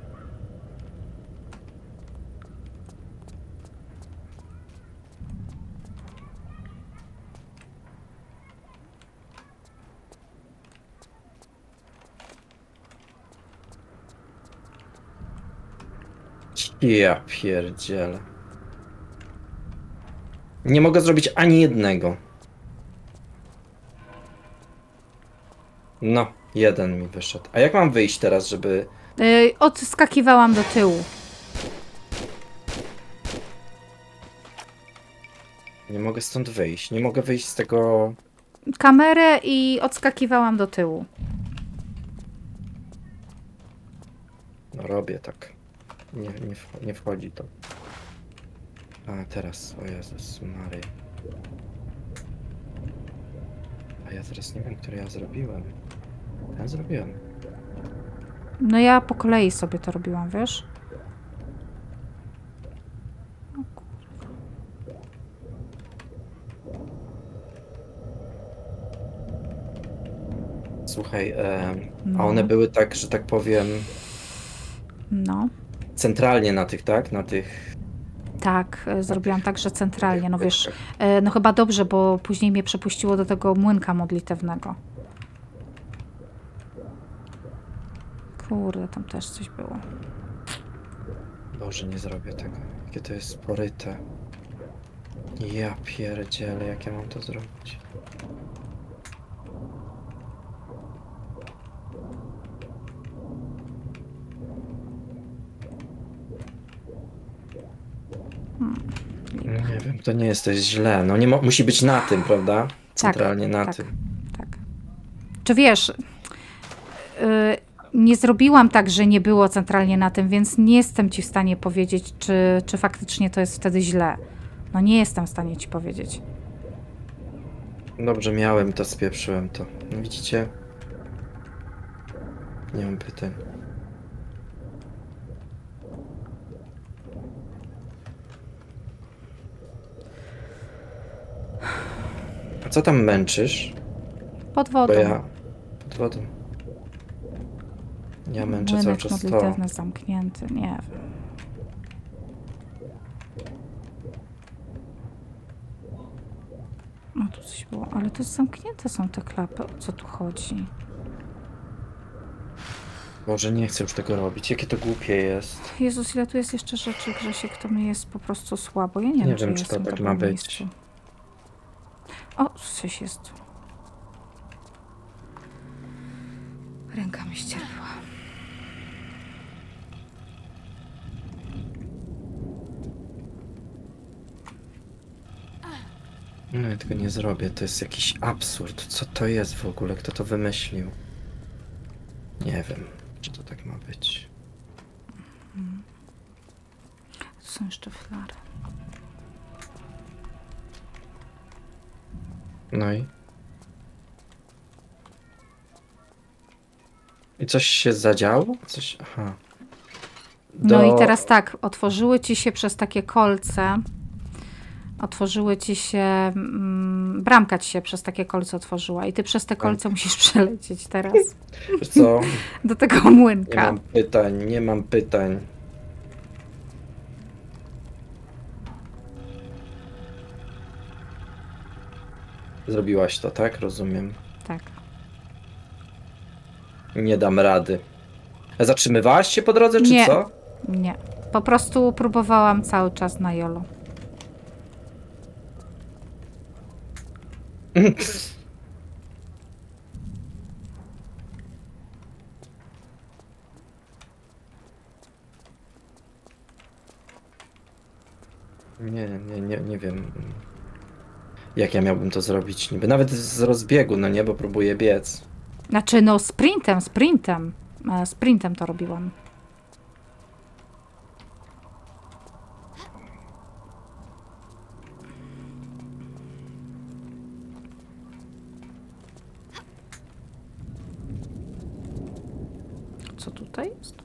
[SPEAKER 1] Ja pierdzielę. Nie mogę zrobić ani jednego. No, jeden mi wyszedł. A jak mam wyjść teraz, żeby...
[SPEAKER 2] Yy, odskakiwałam do tyłu.
[SPEAKER 1] Nie mogę stąd wyjść. Nie mogę wyjść z tego...
[SPEAKER 2] Kamerę i odskakiwałam do tyłu.
[SPEAKER 1] No robię tak. Nie, nie, wch- nie wchodzi to. A teraz, o Jezus Maria. A ja teraz nie wiem, który ja zrobiłem. Ten zrobiłem.
[SPEAKER 2] No ja po kolei sobie to robiłam, wiesz?
[SPEAKER 1] Słuchaj, e, a
[SPEAKER 2] No.
[SPEAKER 1] one były tak, że tak powiem,
[SPEAKER 2] No.
[SPEAKER 1] centralnie na tych, tak? Na tych...
[SPEAKER 2] Tak, y, zrobiłam tak, że centralnie, no wiesz, y, no chyba dobrze, bo później mnie przepuściło do tego młynka modlitewnego. Kurde, tam też coś było.
[SPEAKER 1] Boże, nie zrobię tego. Jakie to jest poryte. Ja pierdzielę, jak ja mam to zrobić. No nie wiem, to nie jest to jest źle. No nie mo- musi być na tym, prawda? Centralnie na
[SPEAKER 2] tak.
[SPEAKER 1] tym.
[SPEAKER 2] Tak. Czy wiesz, y, nie zrobiłam tak, że nie było centralnie na tym, więc nie jestem ci w stanie powiedzieć, czy, czy faktycznie to jest wtedy źle. No nie jestem w stanie ci powiedzieć.
[SPEAKER 1] Dobrze, miałem to, spieprzyłem to. No widzicie? Nie mam pytań. A co tam męczysz?
[SPEAKER 2] Pod
[SPEAKER 1] Bo
[SPEAKER 2] wodą.
[SPEAKER 1] ja... Pod wodą. Ja męczę cały
[SPEAKER 2] Młynek
[SPEAKER 1] czas to.
[SPEAKER 2] modlitewny zamknięty, nie wiem. No tu coś było, ale to jest zamknięte są te klapy. O co tu chodzi?
[SPEAKER 1] Boże, nie chcę już tego robić. Jakie to głupie jest.
[SPEAKER 2] Jezus, ile tu jest jeszcze rzeczy, Grzesiek, to mi jest po prostu słabo. Ja nie,
[SPEAKER 1] Nie
[SPEAKER 2] wiem,
[SPEAKER 1] wiem,
[SPEAKER 2] ja
[SPEAKER 1] czy to
[SPEAKER 2] jestem w
[SPEAKER 1] tak
[SPEAKER 2] dobrym
[SPEAKER 1] ma być.
[SPEAKER 2] miejscu. O, coś jest. Ręka mi ścierpła.
[SPEAKER 1] No ja tego nie zrobię. To jest jakiś absurd. Co to jest w ogóle? Kto to wymyślił? Nie wiem, czy to tak ma być.
[SPEAKER 2] Tu są jeszcze flary.
[SPEAKER 1] No i? I coś się zadziało? Coś... Aha.
[SPEAKER 2] No i teraz tak, otworzyły ci się przez takie kolce. Otworzyły ci się, mm, bramka ci się przez takie kolce otworzyła i ty przez te kolce musisz przelecieć teraz
[SPEAKER 1] Wiesz co?
[SPEAKER 2] do tego
[SPEAKER 1] Nie
[SPEAKER 2] młynka.
[SPEAKER 1] mam pytań, nie mam pytań. Zrobiłaś to, tak? Rozumiem.
[SPEAKER 2] Tak.
[SPEAKER 1] Nie dam rady. Zatrzymywałaś się po drodze, czy
[SPEAKER 2] Nie.
[SPEAKER 1] co?
[SPEAKER 2] Nie. Po prostu próbowałam cały czas na jolo.
[SPEAKER 1] Nie, nie, nie, nie wiem. Jak ja miałbym to zrobić niby. Nawet z rozbiegu, no nie, bo próbuję biec.
[SPEAKER 2] Znaczy, no sprintem, sprintem. E, Sprintem to robiłam. Co tutaj jest?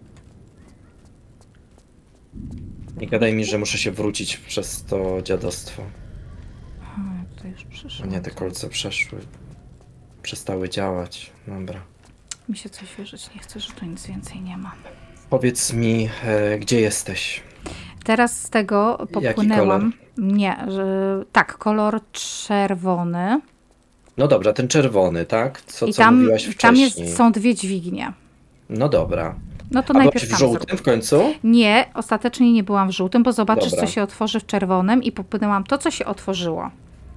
[SPEAKER 1] Nie gadaj mi, że muszę się wrócić przez to dziadostwo.
[SPEAKER 2] Aha, ja tutaj już
[SPEAKER 1] O
[SPEAKER 2] przyszłam.
[SPEAKER 1] nie, te kolce przeszły. Przestały działać. Dobra.
[SPEAKER 2] Mi się coś wierzyć nie chce, że tu nic więcej nie ma.
[SPEAKER 1] Powiedz mi, e, gdzie jesteś?
[SPEAKER 2] Teraz z tego
[SPEAKER 1] Jaki
[SPEAKER 2] popłynęłam.
[SPEAKER 1] kolor?
[SPEAKER 2] Nie, że tak, kolor czerwony.
[SPEAKER 1] No dobra, ten czerwony, tak? Co,
[SPEAKER 2] I
[SPEAKER 1] co
[SPEAKER 2] tam,
[SPEAKER 1] mówiłaś
[SPEAKER 2] tam
[SPEAKER 1] wcześniej.
[SPEAKER 2] jest, są dwie dźwignie.
[SPEAKER 1] No dobra.
[SPEAKER 2] No to
[SPEAKER 1] A byłaś
[SPEAKER 2] najpierw
[SPEAKER 1] w
[SPEAKER 2] tam
[SPEAKER 1] żółtym
[SPEAKER 2] zrób.
[SPEAKER 1] w końcu?
[SPEAKER 2] Nie, ostatecznie nie byłam w żółtym, bo zobaczysz,
[SPEAKER 1] Dobra.
[SPEAKER 2] co się otworzy w czerwonym i popłynęłam to, co się otworzyło.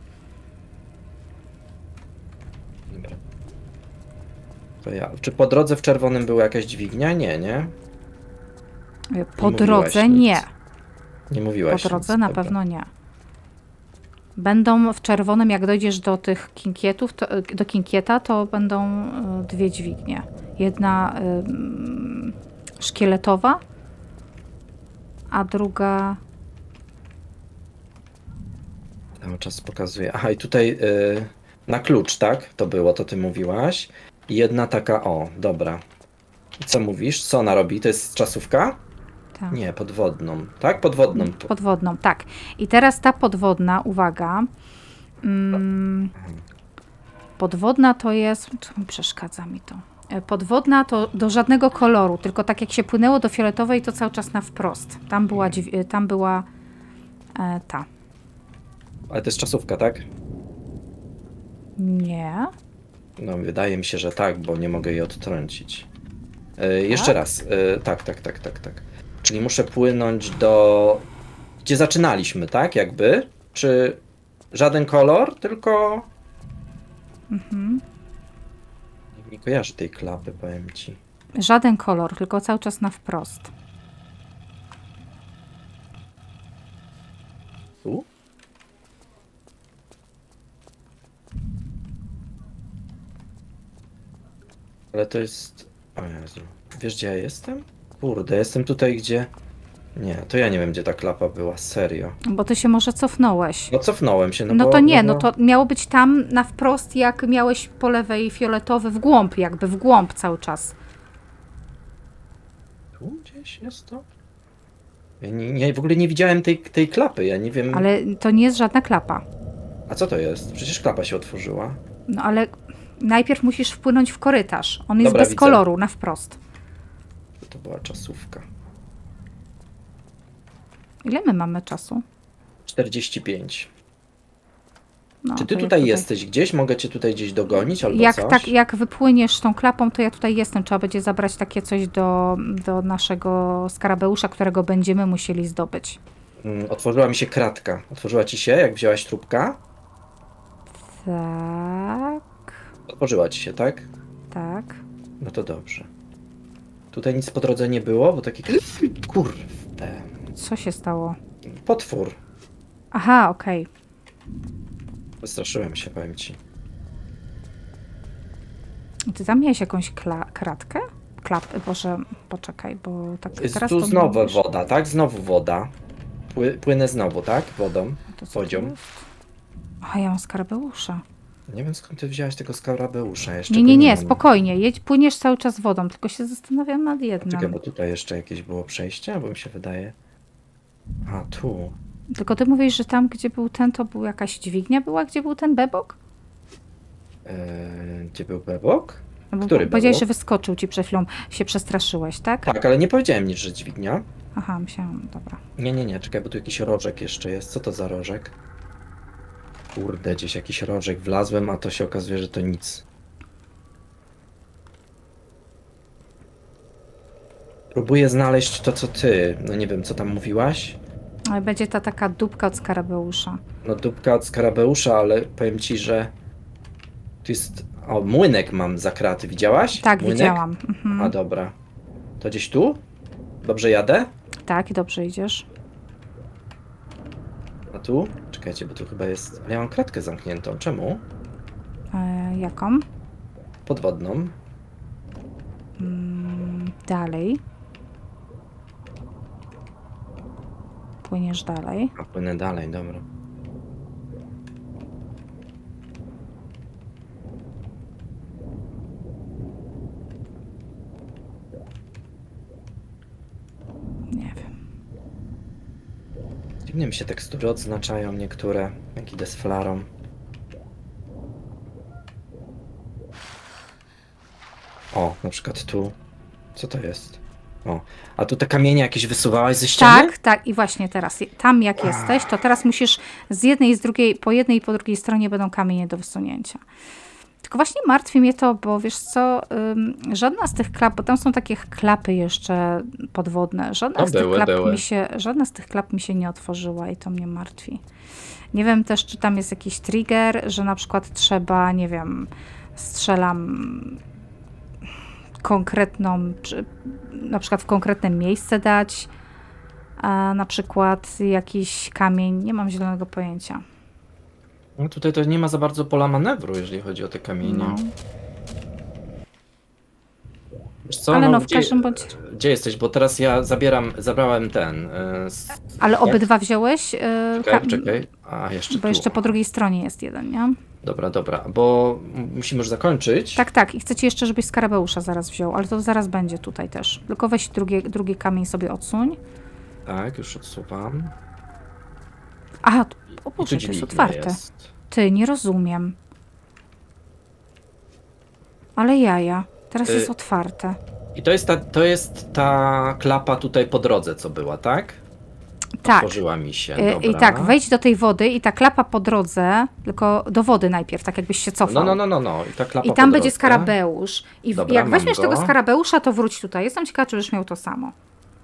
[SPEAKER 1] Dobra. To ja. Czy po drodze w czerwonym była jakaś dźwignia? Nie, nie?
[SPEAKER 2] Po
[SPEAKER 1] mówiłaś
[SPEAKER 2] drodze
[SPEAKER 1] nic.
[SPEAKER 2] nie.
[SPEAKER 1] Nie
[SPEAKER 2] Po
[SPEAKER 1] mówiłaś
[SPEAKER 2] drodze
[SPEAKER 1] nic.
[SPEAKER 2] na
[SPEAKER 1] Dobra.
[SPEAKER 2] pewno nie. Będą w czerwonym, jak dojdziesz do tych kinkietów, to, do kinkieta, to będą y, dwie dźwignie. Jedna y, szkieletowa, a druga...
[SPEAKER 1] Cały czas pokazuję. Aha, i tutaj y, na klucz, tak? To było, to ty mówiłaś. I jedna taka, o, dobra. I co mówisz? Co ona robi? To jest czasówka?
[SPEAKER 2] Ta.
[SPEAKER 1] Nie, podwodną. Tak? Podwodną.
[SPEAKER 2] Podwodną, tak. I teraz ta podwodna, uwaga. Mm, podwodna to jest... Czemu przeszkadza mi to? E, Podwodna to do żadnego koloru, tylko tak jak się płynęło do fioletowej, to cały czas na wprost. Tam była, dźwi- tam była e, ta.
[SPEAKER 1] Ale to jest czasówka, tak?
[SPEAKER 2] Nie.
[SPEAKER 1] No, wydaje mi się, że tak, bo nie mogę jej odtrącić. Y, jeszcze raz. Y, tak, tak, tak, tak, tak. Czyli muszę płynąć do... Gdzie zaczynaliśmy, tak? Jakby? Czy żaden kolor, tylko...
[SPEAKER 2] Mhm.
[SPEAKER 1] Nie kojarzę tej klapy, powiem ci.
[SPEAKER 2] Żaden kolor, tylko cały czas na wprost.
[SPEAKER 1] Tu? Ale to jest... O Jezu. Wiesz, gdzie ja jestem? Kurde, jestem tutaj, gdzie... Nie, to ja nie wiem, gdzie ta klapa była, serio.
[SPEAKER 2] Bo ty się może cofnąłeś.
[SPEAKER 1] No cofnąłem się, no
[SPEAKER 2] No
[SPEAKER 1] bo...
[SPEAKER 2] to nie,
[SPEAKER 1] bo-
[SPEAKER 2] no to miało być tam na wprost, jak miałeś po lewej fioletowy w głąb, jakby w głąb cały czas.
[SPEAKER 1] Tu gdzieś jest to? Ja nie, nie, w ogóle nie widziałem tej, tej klapy, ja nie wiem...
[SPEAKER 2] Ale to nie jest żadna klapa.
[SPEAKER 1] A co to jest? Przecież klapa się otworzyła.
[SPEAKER 2] No ale najpierw musisz wpłynąć w korytarz. On jest
[SPEAKER 1] Dobra,
[SPEAKER 2] bez
[SPEAKER 1] widzę.
[SPEAKER 2] koloru, na wprost.
[SPEAKER 1] To była czasówka.
[SPEAKER 2] Ile my mamy czasu?
[SPEAKER 1] czterdzieści pięć.
[SPEAKER 2] No,
[SPEAKER 1] Czy ty
[SPEAKER 2] to ja
[SPEAKER 1] tutaj jesteś gdzieś? Mogę cię tutaj gdzieś dogonić albo
[SPEAKER 2] Jak,
[SPEAKER 1] coś?
[SPEAKER 2] tak, jak wypłyniesz tą klapą, to ja tutaj jestem. Trzeba będzie zabrać takie coś do, do naszego skarabeusza, którego będziemy musieli zdobyć.
[SPEAKER 1] Mm, Otworzyła mi się kratka. Otworzyła ci się, jak wzięłaś trupka?
[SPEAKER 2] Tak,
[SPEAKER 1] Otworzyła ci się, tak?
[SPEAKER 2] tak.
[SPEAKER 1] No to dobrze. Tutaj nic po drodze nie było, bo taki... Kurde.
[SPEAKER 2] Co się stało?
[SPEAKER 1] Potwór.
[SPEAKER 2] Aha, okej.
[SPEAKER 1] Wystraszyłem się, powiem ci.
[SPEAKER 2] Ty tam miałeś jakąś kla- kratkę? Klap, Boże, poczekaj, bo tak
[SPEAKER 1] Jest
[SPEAKER 2] teraz
[SPEAKER 1] tu
[SPEAKER 2] to
[SPEAKER 1] znowu
[SPEAKER 2] mówisz.
[SPEAKER 1] woda, tak? Znowu woda. Pły, płynę znowu, tak? Wodą.
[SPEAKER 2] To co
[SPEAKER 1] Wodzią.
[SPEAKER 2] to jest? A ja mam skarabeusza.
[SPEAKER 1] Nie wiem, skąd ty wziąłeś tego skarabeusza. Jeszcze
[SPEAKER 2] Nie,
[SPEAKER 1] go
[SPEAKER 2] nie, nie,
[SPEAKER 1] mam.
[SPEAKER 2] spokojnie. Jedź, płyniesz cały czas wodą, tylko się zastanawiam nad jednym.
[SPEAKER 1] Czekaj, bo tutaj jeszcze jakieś było przejście, bo mi się wydaje... A, tu.
[SPEAKER 2] Tylko ty mówisz, że tam, gdzie był ten, to była jakaś dźwignia była, gdzie był ten bebok?
[SPEAKER 1] Eee, gdzie był bebok?
[SPEAKER 2] No bo
[SPEAKER 1] Który
[SPEAKER 2] powiedziałeś,
[SPEAKER 1] bebok?
[SPEAKER 2] że wyskoczył ci przed chwilą, się przestraszyłeś, tak?
[SPEAKER 1] Tak, ale nie powiedziałem nic, że dźwignia.
[SPEAKER 2] Aha, myślałam, dobra.
[SPEAKER 1] Nie, nie, nie, czekaj, bo tu jakiś rożek jeszcze jest. Co to za rożek? Kurde, gdzieś jakiś rożek wlazłem, a to się okazuje, że to nic. Próbuję znaleźć to, co ty. No nie wiem, co tam mówiłaś.
[SPEAKER 2] Ale będzie ta taka dupka od skarabeusza.
[SPEAKER 1] No dupka od skarabeusza, ale powiem ci, że tu jest... O, młynek mam za kraty. Widziałaś?
[SPEAKER 2] Tak,
[SPEAKER 1] młynek?
[SPEAKER 2] widziałam. Mhm.
[SPEAKER 1] A dobra. To gdzieś tu? Dobrze jadę?
[SPEAKER 2] Tak, i dobrze idziesz.
[SPEAKER 1] A tu? Czekajcie, bo tu chyba jest... Ale ja mam kratkę zamkniętą. Czemu?
[SPEAKER 2] E, jaką?
[SPEAKER 1] Podwodną.
[SPEAKER 2] Mm, dalej. Płyniesz dalej.
[SPEAKER 1] A płynę dalej, dobra.
[SPEAKER 2] Nie wiem.
[SPEAKER 1] Dziwnie mi się tekstury odznaczają niektóre, jak idę z flarą. O, na przykład tu. Co to jest? O, a tu te kamienie jakieś wysuwałaś ze ściany?
[SPEAKER 2] Tak, tak. I właśnie teraz, tam jak jesteś, to teraz musisz z jednej i z drugiej, po jednej i po drugiej stronie będą kamienie do wysunięcia. Tylko właśnie martwi mnie to, bo wiesz co, ym, żadna z tych klap, bo tam są takie klapy jeszcze podwodne, żadna
[SPEAKER 1] No
[SPEAKER 2] z tych
[SPEAKER 1] były,
[SPEAKER 2] klap
[SPEAKER 1] były.
[SPEAKER 2] mi się, żadna z tych klap mi się nie otworzyła i to mnie martwi. Nie wiem też, czy tam jest jakiś trigger, że na przykład trzeba, nie wiem, strzelam konkretną, czy na przykład w konkretne miejsce dać, a na przykład jakiś kamień, nie mam zielonego pojęcia.
[SPEAKER 1] No tutaj to nie ma za bardzo pola manewru, jeżeli chodzi o te kamienie.
[SPEAKER 2] No.
[SPEAKER 1] Wiesz co,
[SPEAKER 2] Ale
[SPEAKER 1] no,
[SPEAKER 2] no w
[SPEAKER 1] gdzie,
[SPEAKER 2] każdym bądź...
[SPEAKER 1] gdzie jesteś? Bo teraz ja zabieram, zabrałem ten... Yy, z...
[SPEAKER 2] Ale obydwa wziąłeś? Yy,
[SPEAKER 1] Czekaj,
[SPEAKER 2] ka-
[SPEAKER 1] czekaj. A, jeszcze
[SPEAKER 2] Bo
[SPEAKER 1] tu.
[SPEAKER 2] jeszcze po drugiej stronie jest jeden, nie?
[SPEAKER 1] Dobra, dobra, bo musimy już zakończyć.
[SPEAKER 2] Tak, tak. I chcę ci jeszcze, żebyś skarabeusza zaraz wziął, ale to zaraz będzie tutaj też. Tylko weź drugie, drugi kamień sobie odsuń.
[SPEAKER 1] Tak, już odsuwam.
[SPEAKER 2] Aha, o
[SPEAKER 1] I tu
[SPEAKER 2] Boże, to jest
[SPEAKER 1] dźwignia
[SPEAKER 2] otwarte.
[SPEAKER 1] jest.
[SPEAKER 2] Ty, nie rozumiem. Ale jaja. Teraz
[SPEAKER 1] Y-
[SPEAKER 2] jest otwarte.
[SPEAKER 1] I to jest, ta, to jest ta klapa tutaj po drodze, co była, tak?
[SPEAKER 2] Tak.
[SPEAKER 1] Otworzyła mi się,
[SPEAKER 2] Y,
[SPEAKER 1] dobra.
[SPEAKER 2] I tak, wejdź do tej wody i ta klapa po drodze, tylko do wody najpierw, tak jakbyś się cofał.
[SPEAKER 1] No, no, no, no, no. I ta klapa
[SPEAKER 2] I
[SPEAKER 1] po
[SPEAKER 2] tam będzie
[SPEAKER 1] drodze.
[SPEAKER 2] skarabeusz. I w,
[SPEAKER 1] Dobra,
[SPEAKER 2] jak
[SPEAKER 1] mam
[SPEAKER 2] weźmiesz
[SPEAKER 1] go.
[SPEAKER 2] tego skarabeusza, to wróć tutaj. Jestem ciekawa, czy będziesz miał to samo.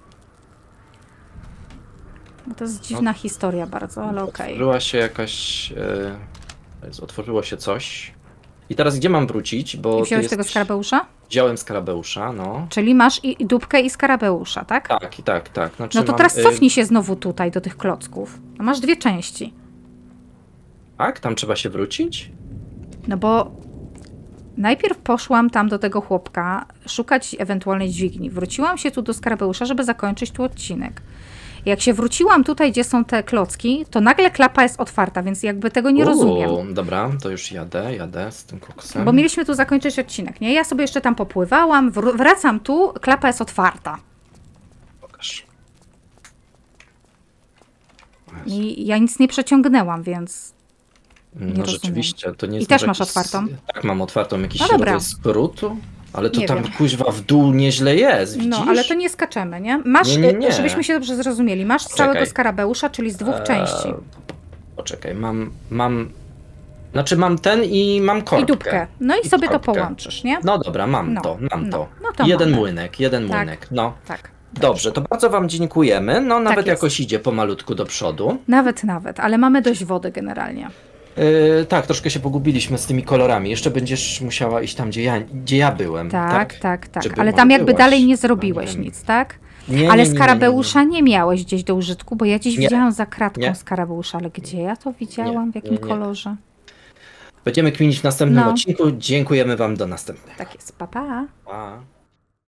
[SPEAKER 2] Bo to jest dziwna historia bardzo, ale okej.
[SPEAKER 1] Otworzyła się jakaś... Yy, otworzyło się coś. I teraz gdzie mam wrócić? Bo
[SPEAKER 2] I
[SPEAKER 1] tu
[SPEAKER 2] wziąłeś
[SPEAKER 1] jest...
[SPEAKER 2] tego skarabeusza?
[SPEAKER 1] Wziąłem skarabeusza, no.
[SPEAKER 2] Czyli masz i, i dupkę i skarabeusza, tak?
[SPEAKER 1] Tak, i tak, tak. Znaczy
[SPEAKER 2] No to
[SPEAKER 1] mam,
[SPEAKER 2] teraz
[SPEAKER 1] y,
[SPEAKER 2] cofnij się znowu tutaj do tych klocków. No masz dwie części.
[SPEAKER 1] Tak? Tam trzeba się wrócić?
[SPEAKER 2] No bo najpierw poszłam tam do tego chłopka szukać ewentualnej dźwigni. Wróciłam się tu do skarabeusza, żeby zakończyć tu odcinek. Jak się wróciłam tutaj, gdzie są te klocki, to nagle klapa jest otwarta, więc jakby tego nie
[SPEAKER 1] Uuu,
[SPEAKER 2] rozumiem.
[SPEAKER 1] Dobra, to już jadę, jadę z tym koksem.
[SPEAKER 2] Bo mieliśmy tu zakończyć odcinek, nie? Ja sobie jeszcze tam popływałam, wr- wracam tu, klapa jest otwarta.
[SPEAKER 1] Pokaż.
[SPEAKER 2] I ja nic nie przeciągnęłam, więc...
[SPEAKER 1] No
[SPEAKER 2] rozumiem.
[SPEAKER 1] rzeczywiście, to nie
[SPEAKER 2] I
[SPEAKER 1] jest
[SPEAKER 2] też
[SPEAKER 1] może
[SPEAKER 2] masz
[SPEAKER 1] jakiś-
[SPEAKER 2] otwartą?
[SPEAKER 1] Tak, mam otwartą, jakiś
[SPEAKER 2] No dobra.
[SPEAKER 1] rodzaj skrótu, ale to
[SPEAKER 2] Nie
[SPEAKER 1] tam
[SPEAKER 2] wiem.
[SPEAKER 1] kuźwa w dół nieźle jest, widzisz?
[SPEAKER 2] No, ale to nie skaczemy, nie? Masz,
[SPEAKER 1] Nie, nie, nie.
[SPEAKER 2] żebyśmy się dobrze zrozumieli, masz
[SPEAKER 1] Poczekaj.
[SPEAKER 2] całego skarabeusza, czyli z dwóch
[SPEAKER 1] Eee,
[SPEAKER 2] części.
[SPEAKER 1] Poczekaj, mam, mam, znaczy mam ten i mam korbkę.
[SPEAKER 2] I dupkę. No i,
[SPEAKER 1] I
[SPEAKER 2] sobie to
[SPEAKER 1] korbkę.
[SPEAKER 2] połączysz, nie?
[SPEAKER 1] No dobra, mam
[SPEAKER 2] No,
[SPEAKER 1] to, mam
[SPEAKER 2] no,
[SPEAKER 1] to.
[SPEAKER 2] no to
[SPEAKER 1] jeden
[SPEAKER 2] mamy.
[SPEAKER 1] młynek, jeden
[SPEAKER 2] Tak.
[SPEAKER 1] młynek, no.
[SPEAKER 2] Tak.
[SPEAKER 1] Dobrze, to bardzo wam dziękujemy, no nawet
[SPEAKER 2] jest.
[SPEAKER 1] jakoś idzie pomalutku do przodu.
[SPEAKER 2] Nawet, nawet, ale mamy dość wody generalnie.
[SPEAKER 1] Yy, tak, troszkę się pogubiliśmy z tymi kolorami. Jeszcze będziesz musiała iść tam, gdzie ja, gdzie ja byłem.
[SPEAKER 2] Tak, tak, tak.
[SPEAKER 1] Czy
[SPEAKER 2] Ale
[SPEAKER 1] była-
[SPEAKER 2] tam jakby
[SPEAKER 1] byłaś?
[SPEAKER 2] dalej nie
[SPEAKER 1] No,
[SPEAKER 2] zrobiłeś
[SPEAKER 1] nie wiem.
[SPEAKER 2] nic, tak?
[SPEAKER 1] Nie, nie,
[SPEAKER 2] Ale
[SPEAKER 1] nie, nie,
[SPEAKER 2] skarabeusza nie miałeś gdzieś do użytku, bo ja gdzieś
[SPEAKER 1] Nie.
[SPEAKER 2] widziałam za kratką
[SPEAKER 1] Nie.
[SPEAKER 2] skarabeusza, ale gdzie ja to widziałam,
[SPEAKER 1] Nie,
[SPEAKER 2] w jakim
[SPEAKER 1] nie, nie.
[SPEAKER 2] kolorze?
[SPEAKER 1] Będziemy kminić w następnym
[SPEAKER 2] No.
[SPEAKER 1] odcinku. Dziękujemy wam, do następnego.
[SPEAKER 2] Tak jest, pa, pa.
[SPEAKER 1] Pa.